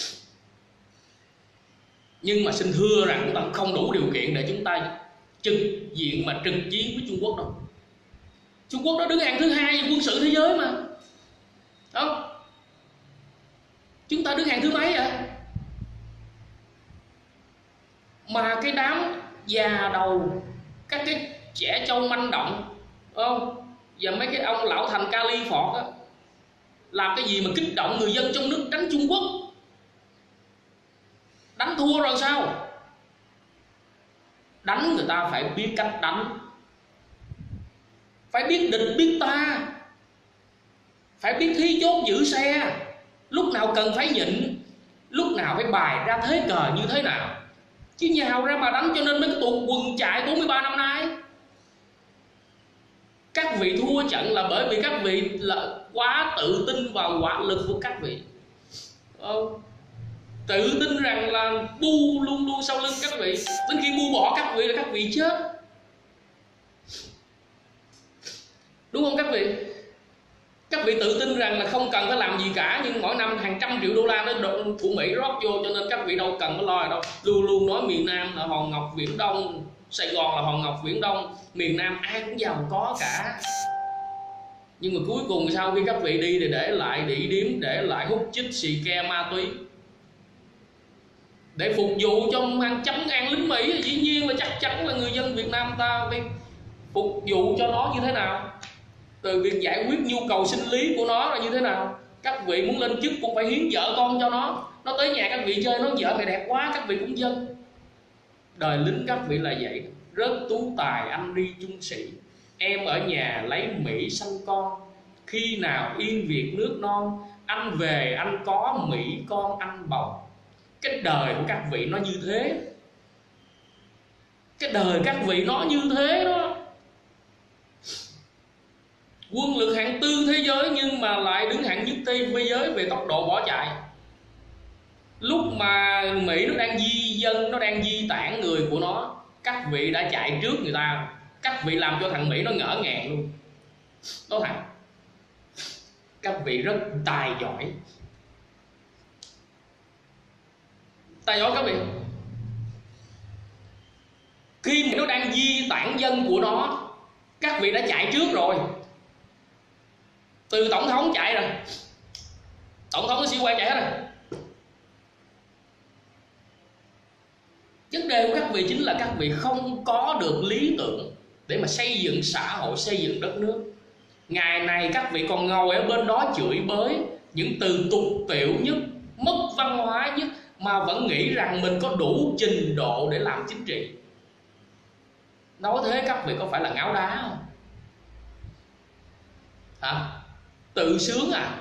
Nhưng mà xin thưa rằng chúng ta không đủ điều kiện để chúng ta trực diện mà trực chiến với Trung Quốc đâu. Trung Quốc đó đứng hàng thứ 2 quân sự thế giới mà, không? Chúng ta đứng hàng thứ mấy vậy? Mà cái đám già đầu, các cái trẻ trâu manh động, không? Và mấy cái ông lão thành Cali Phọt á, làm cái gì mà kích động người dân trong nước đánh Trung Quốc. Đánh thua rồi sao? Đánh người ta phải biết cách đánh, phải biết địch biết ta, phải biết thi chốt giữ xe, lúc nào cần phải nhịn, lúc nào phải bài ra thế cờ như thế nào. Chứ nhào ra mà đánh, cho nên mấy cái tụt quần chạy 43 năm nay. Các vị thua trận là bởi vì các vị là quá tự tin vào quả lực của các vị. Tự tin rằng là bu luôn luôn sau lưng các vị, đến khi bu bỏ các vị là các vị chết. Đúng không các vị? Các vị tự tin rằng là không cần phải làm gì cả, nhưng mỗi năm hàng trăm triệu đô la của Mỹ rót vô, cho nên các vị đâu cần phải lo đâu. Luôn luôn nói miền Nam là hòn ngọc viễn đông, Sài Gòn là hòn ngọc viễn đông, miền Nam ai cũng giàu có cả. Nhưng mà cuối cùng sau khi các vị đi thì để lại đĩ điếm, để lại hút chích xì ke ma túy để phục vụ cho hàng trăm ngàn lính Mỹ. Dĩ nhiên là chắc chắn là người dân Việt Nam ta phải phục vụ cho nó như thế nào, từ việc giải quyết nhu cầu sinh lý của nó là như thế nào. Các vị muốn lên chức cũng phải hiến vợ con cho nó tới nhà các vị chơi, nó vợ mày đẹp quá, các vị cũng dâng. Đời lính các vị là vậy, rớt tú tài anh đi trung sĩ, em ở nhà lấy Mỹ sanh con, khi nào yên Việt nước non, anh về anh có Mỹ con anh bầu. Cái đời của các vị nó như thế, cái đời các vị nó như thế đó. Quân lực hạng tư thế giới nhưng mà lại đứng hạng nhất thế giới về tốc độ bỏ chạy. Lúc mà Mỹ nó đang di dân, nó đang di tản người của nó, các vị đã chạy trước người ta. Các vị làm cho thằng Mỹ nó ngỡ ngàng luôn. Nói thẳng, các vị rất tài giỏi. Tài giỏi các vị. Khi mà nó đang di tản dân của nó, các vị đã chạy trước rồi. Từ tổng thống chạy rồi, tổng thống nó sĩ quan chạy hết rồi. Vấn đề của các vị chính là các vị không có được lý tưởng để mà xây dựng xã hội, xây dựng đất nước. Ngày này các vị còn ngồi ở bên đó chửi bới những từ tục tiểu nhất, mất văn hóa nhất, mà vẫn nghĩ rằng mình có đủ trình độ để làm chính trị. Nói thế các vị có phải là ngáo đá không? Hả? Tự sướng à?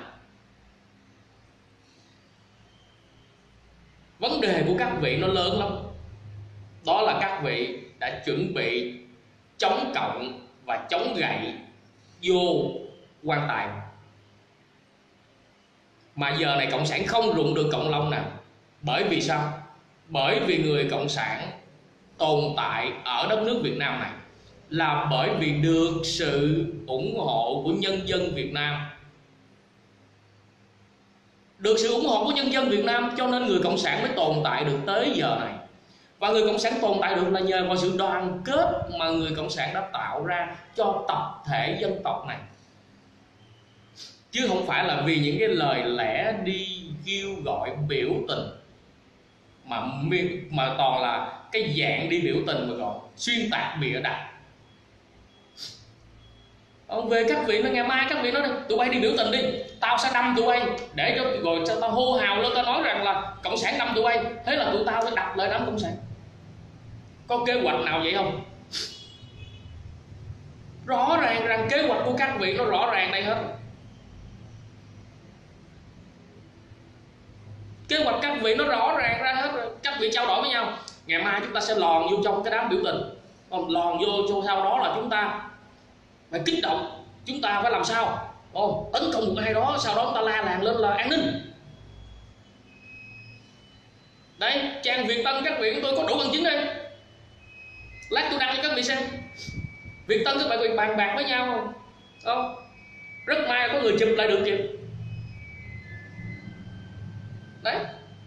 Vấn đề của các vị nó lớn lắm. Đó là các vị đã chuẩn bị chống cộng và chống gậy vô quan tài. Mà giờ này cộng sản không rụng được cộng lông nào. Bởi vì sao? Bởi vì người cộng sản tồn tại ở đất nước Việt Nam này là bởi vì được sự ủng hộ của nhân dân Việt Nam. Được sự ủng hộ của nhân dân Việt Nam cho nên người cộng sản mới tồn tại được tới giờ này. Và người cộng sản tồn tại được là nhờ vào sự đoàn kết mà người cộng sản đã tạo ra cho tập thể dân tộc này, chứ không phải là vì những cái lời lẽ đi kêu gọi biểu tình mà toàn là cái dạng đi biểu tình mà còn xuyên tạc bịa đặt. Ông về các vị nói ngày mai các vị nói tụi bay đi biểu tình đi, tao sẽ đâm tụi bay, để cho rồi cho tao hô hào lên, tao nói rằng là cộng sản đâm tụi bay, thế là tụi tao sẽ đập lại đám cộng sản. Có kế hoạch nào vậy không? Rõ ràng rằng kế hoạch của các vị nó rõ ràng đây hết. Kế hoạch các vị nó rõ ràng ra hết rồi. Các vị trao đổi với nhau, ngày mai chúng ta sẽ lòn vô trong cái đám biểu tình, còn lòn vô sau đó là chúng ta phải kích động, chúng ta phải làm sao tấn công một ai đó, sau đó chúng ta la làng lên là an ninh. Đấy, trang Việt Tân các vị của tôi có đủ bằng chứng đây, lát tôi đăng cho các vị xem. Việt Tân các bạn bàn bạc với nhau không? Rất may có người chụp lại được kìa. Đấy,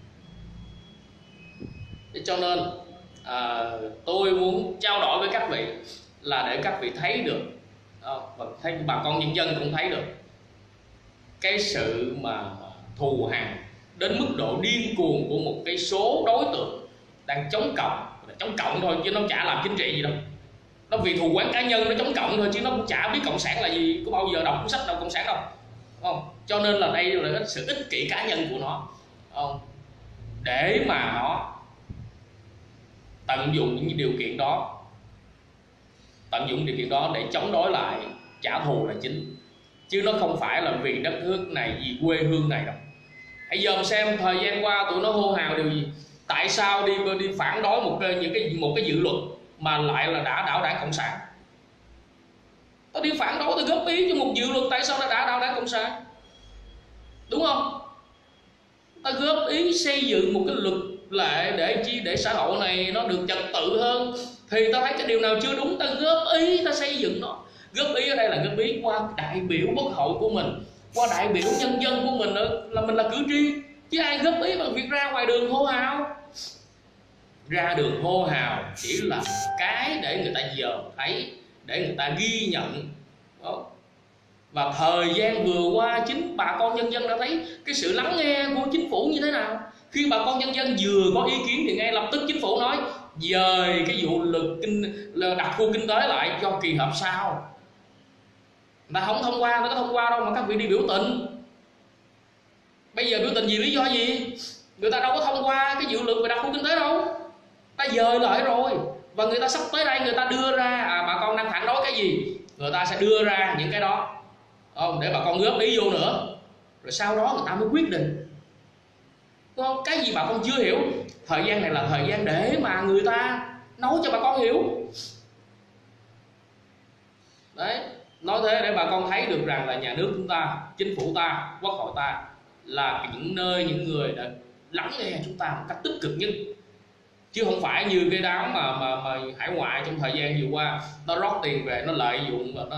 cho nên tôi muốn trao đổi với các vị là để các vị thấy được, và thấy bà con nhân dân cũng thấy được cái sự mà thù hằn đến mức độ điên cuồng của một cái số đối tượng đang chống cộng thôi, chứ nó chả làm chính trị gì đâu. Nó vì thù oán cá nhân nó chống cộng thôi, chứ nó cũng chả biết cộng sản là gì, có bao giờ đọc cuốn sách nào cộng sản đâu, không? Cho nên là đây là cái sự ích kỷ cá nhân của nó, không? Để mà nó tận dụng những điều kiện đó, để chống đối lại, trả thù là chính, chứ nó không phải là vì đất nước này, vì quê hương này đâu. Hãy dòm xem thời gian qua tụi nó hô hào điều gì, tại sao đi phản đối một cái dự luật mà lại là đã đảo đảng cộng sản. Tao đi phản đối, tao góp ý cho một dự luật, tại sao đã đảo đảng cộng sản, đúng không? Ta góp ý xây dựng một cái luật lệ để xã hội này nó được trật tự hơn, thì ta thấy cái điều nào chưa đúng ta góp ý, ta xây dựng nó. Góp ý ở đây là góp ý qua đại biểu quốc hội của mình, qua đại biểu nhân dân của mình, là mình là cử tri, chứ ai góp ý bằng việc ra ngoài đường hô hào. Ra đường hô hào chỉ là cái để người ta dòm thấy, để người ta ghi nhận đó. Và thời gian vừa qua chính bà con nhân dân đã thấy cái sự lắng nghe của chính phủ như thế nào. Khi bà con nhân dân vừa có ý kiến thì ngay lập tức chính phủ nói dời cái vụ đặc khu kinh tế lại cho kỳ họp sau. Người ta không thông qua, nó có thông qua đâu mà các vị đi biểu tình. Bây giờ biểu tình vì lý do gì? Người ta đâu có thông qua cái dự luật về đặc khu kinh tế đâu, ta dời lại rồi. Và người ta sắp tới đây người ta đưa ra bà con đang phản đối cái gì, người ta sẽ đưa ra những cái đó để bà con góp ý vô nữa, rồi sau đó người ta mới quyết định. Cái gì bà con chưa hiểu, thời gian này là thời gian để mà người ta nói cho bà con hiểu. Đấy, nói thế để bà con thấy được rằng là nhà nước chúng ta, chính phủ ta, quốc hội ta là những nơi, những người đã lắng nghe chúng ta một cách tích cực nhất, chứ không phải như cái đám mà hải ngoại trong thời gian vừa qua nó rót tiền về, nó lợi dụng và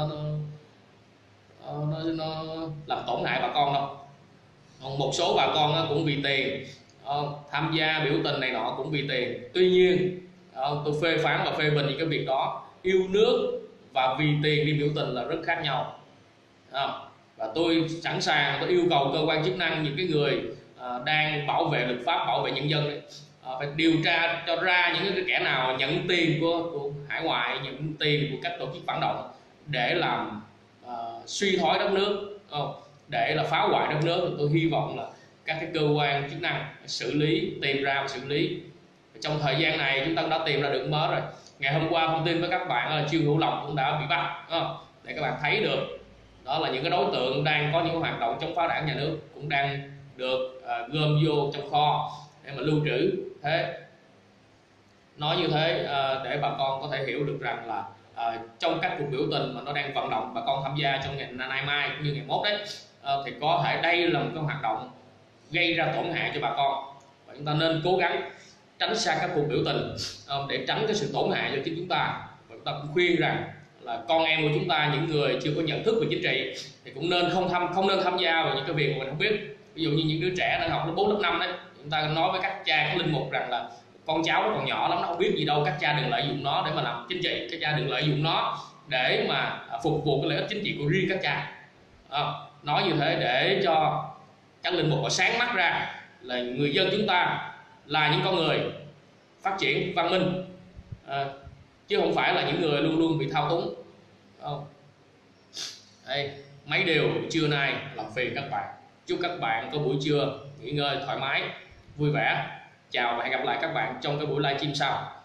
nó làm tổn hại bà con đâu. Còn một số bà con cũng vì tiền tham gia biểu tình này nọ cũng vì tiền. Tuy nhiên tôi phê phán và phê bình những cái việc đó. Yêu nước và vì tiền đi biểu tình là rất khác nhau. Và tôi sẵn sàng, tôi yêu cầu cơ quan chức năng, những cái người đang bảo vệ luật pháp, bảo vệ nhân dân đấy, phải điều tra cho ra những cái kẻ nào nhận tiền của hải ngoại, nhận tiền của các tổ chức phản động để làm suy thoái đất nước, để là phá hoại đất nước. Tôi hy vọng là các cái cơ quan chức năng xử lý, tìm ra và xử lý. Trong thời gian này chúng ta đã tìm ra được mới rồi. Ngày hôm qua thông tin với các bạn là Trương Hữu Lộc cũng đã bị bắt, để các bạn thấy được đó là những cái đối tượng đang có những hoạt động chống phá đảng nhà nước cũng đang được gom vô trong kho để mà lưu trữ. Thế nói như thế để bà con có thể hiểu được rằng là trong các cuộc biểu tình mà nó đang vận động bà con tham gia trong ngày nay mai cũng như ngày mốt đấy, thì có thể đây là một cái hoạt động gây ra tổn hại cho bà con, và chúng ta nên cố gắng tránh xa các cuộc biểu tình để tránh cái sự tổn hại cho chính chúng ta. Và chúng ta cũng khuyên rằng là con em của chúng ta, những người chưa có nhận thức về chính trị thì cũng nên không nên tham gia vào những cái việc mà mình không biết. Ví dụ như những đứa trẻ đang học lớp 4, lớp 5 đấy, chúng ta nói với các cha, các linh mục rằng là con cháu nó còn nhỏ lắm, nó không biết gì đâu, các cha đừng lợi dụng nó để mà làm chính trị, các cha đừng lợi dụng nó để mà phục vụ cái lợi ích chính trị của riêng các cha. Nói như thế để cho các linh mục họ sáng mắt ra là người dân chúng ta là những con người phát triển văn minh, chứ không phải là những người luôn luôn bị thao túng. Đây, mấy điều trưa nay làm phiền các bạn. Chúc các bạn có buổi trưa nghỉ ngơi thoải mái, vui vẻ. Chào và hẹn gặp lại các bạn trong cái buổi livestream sau.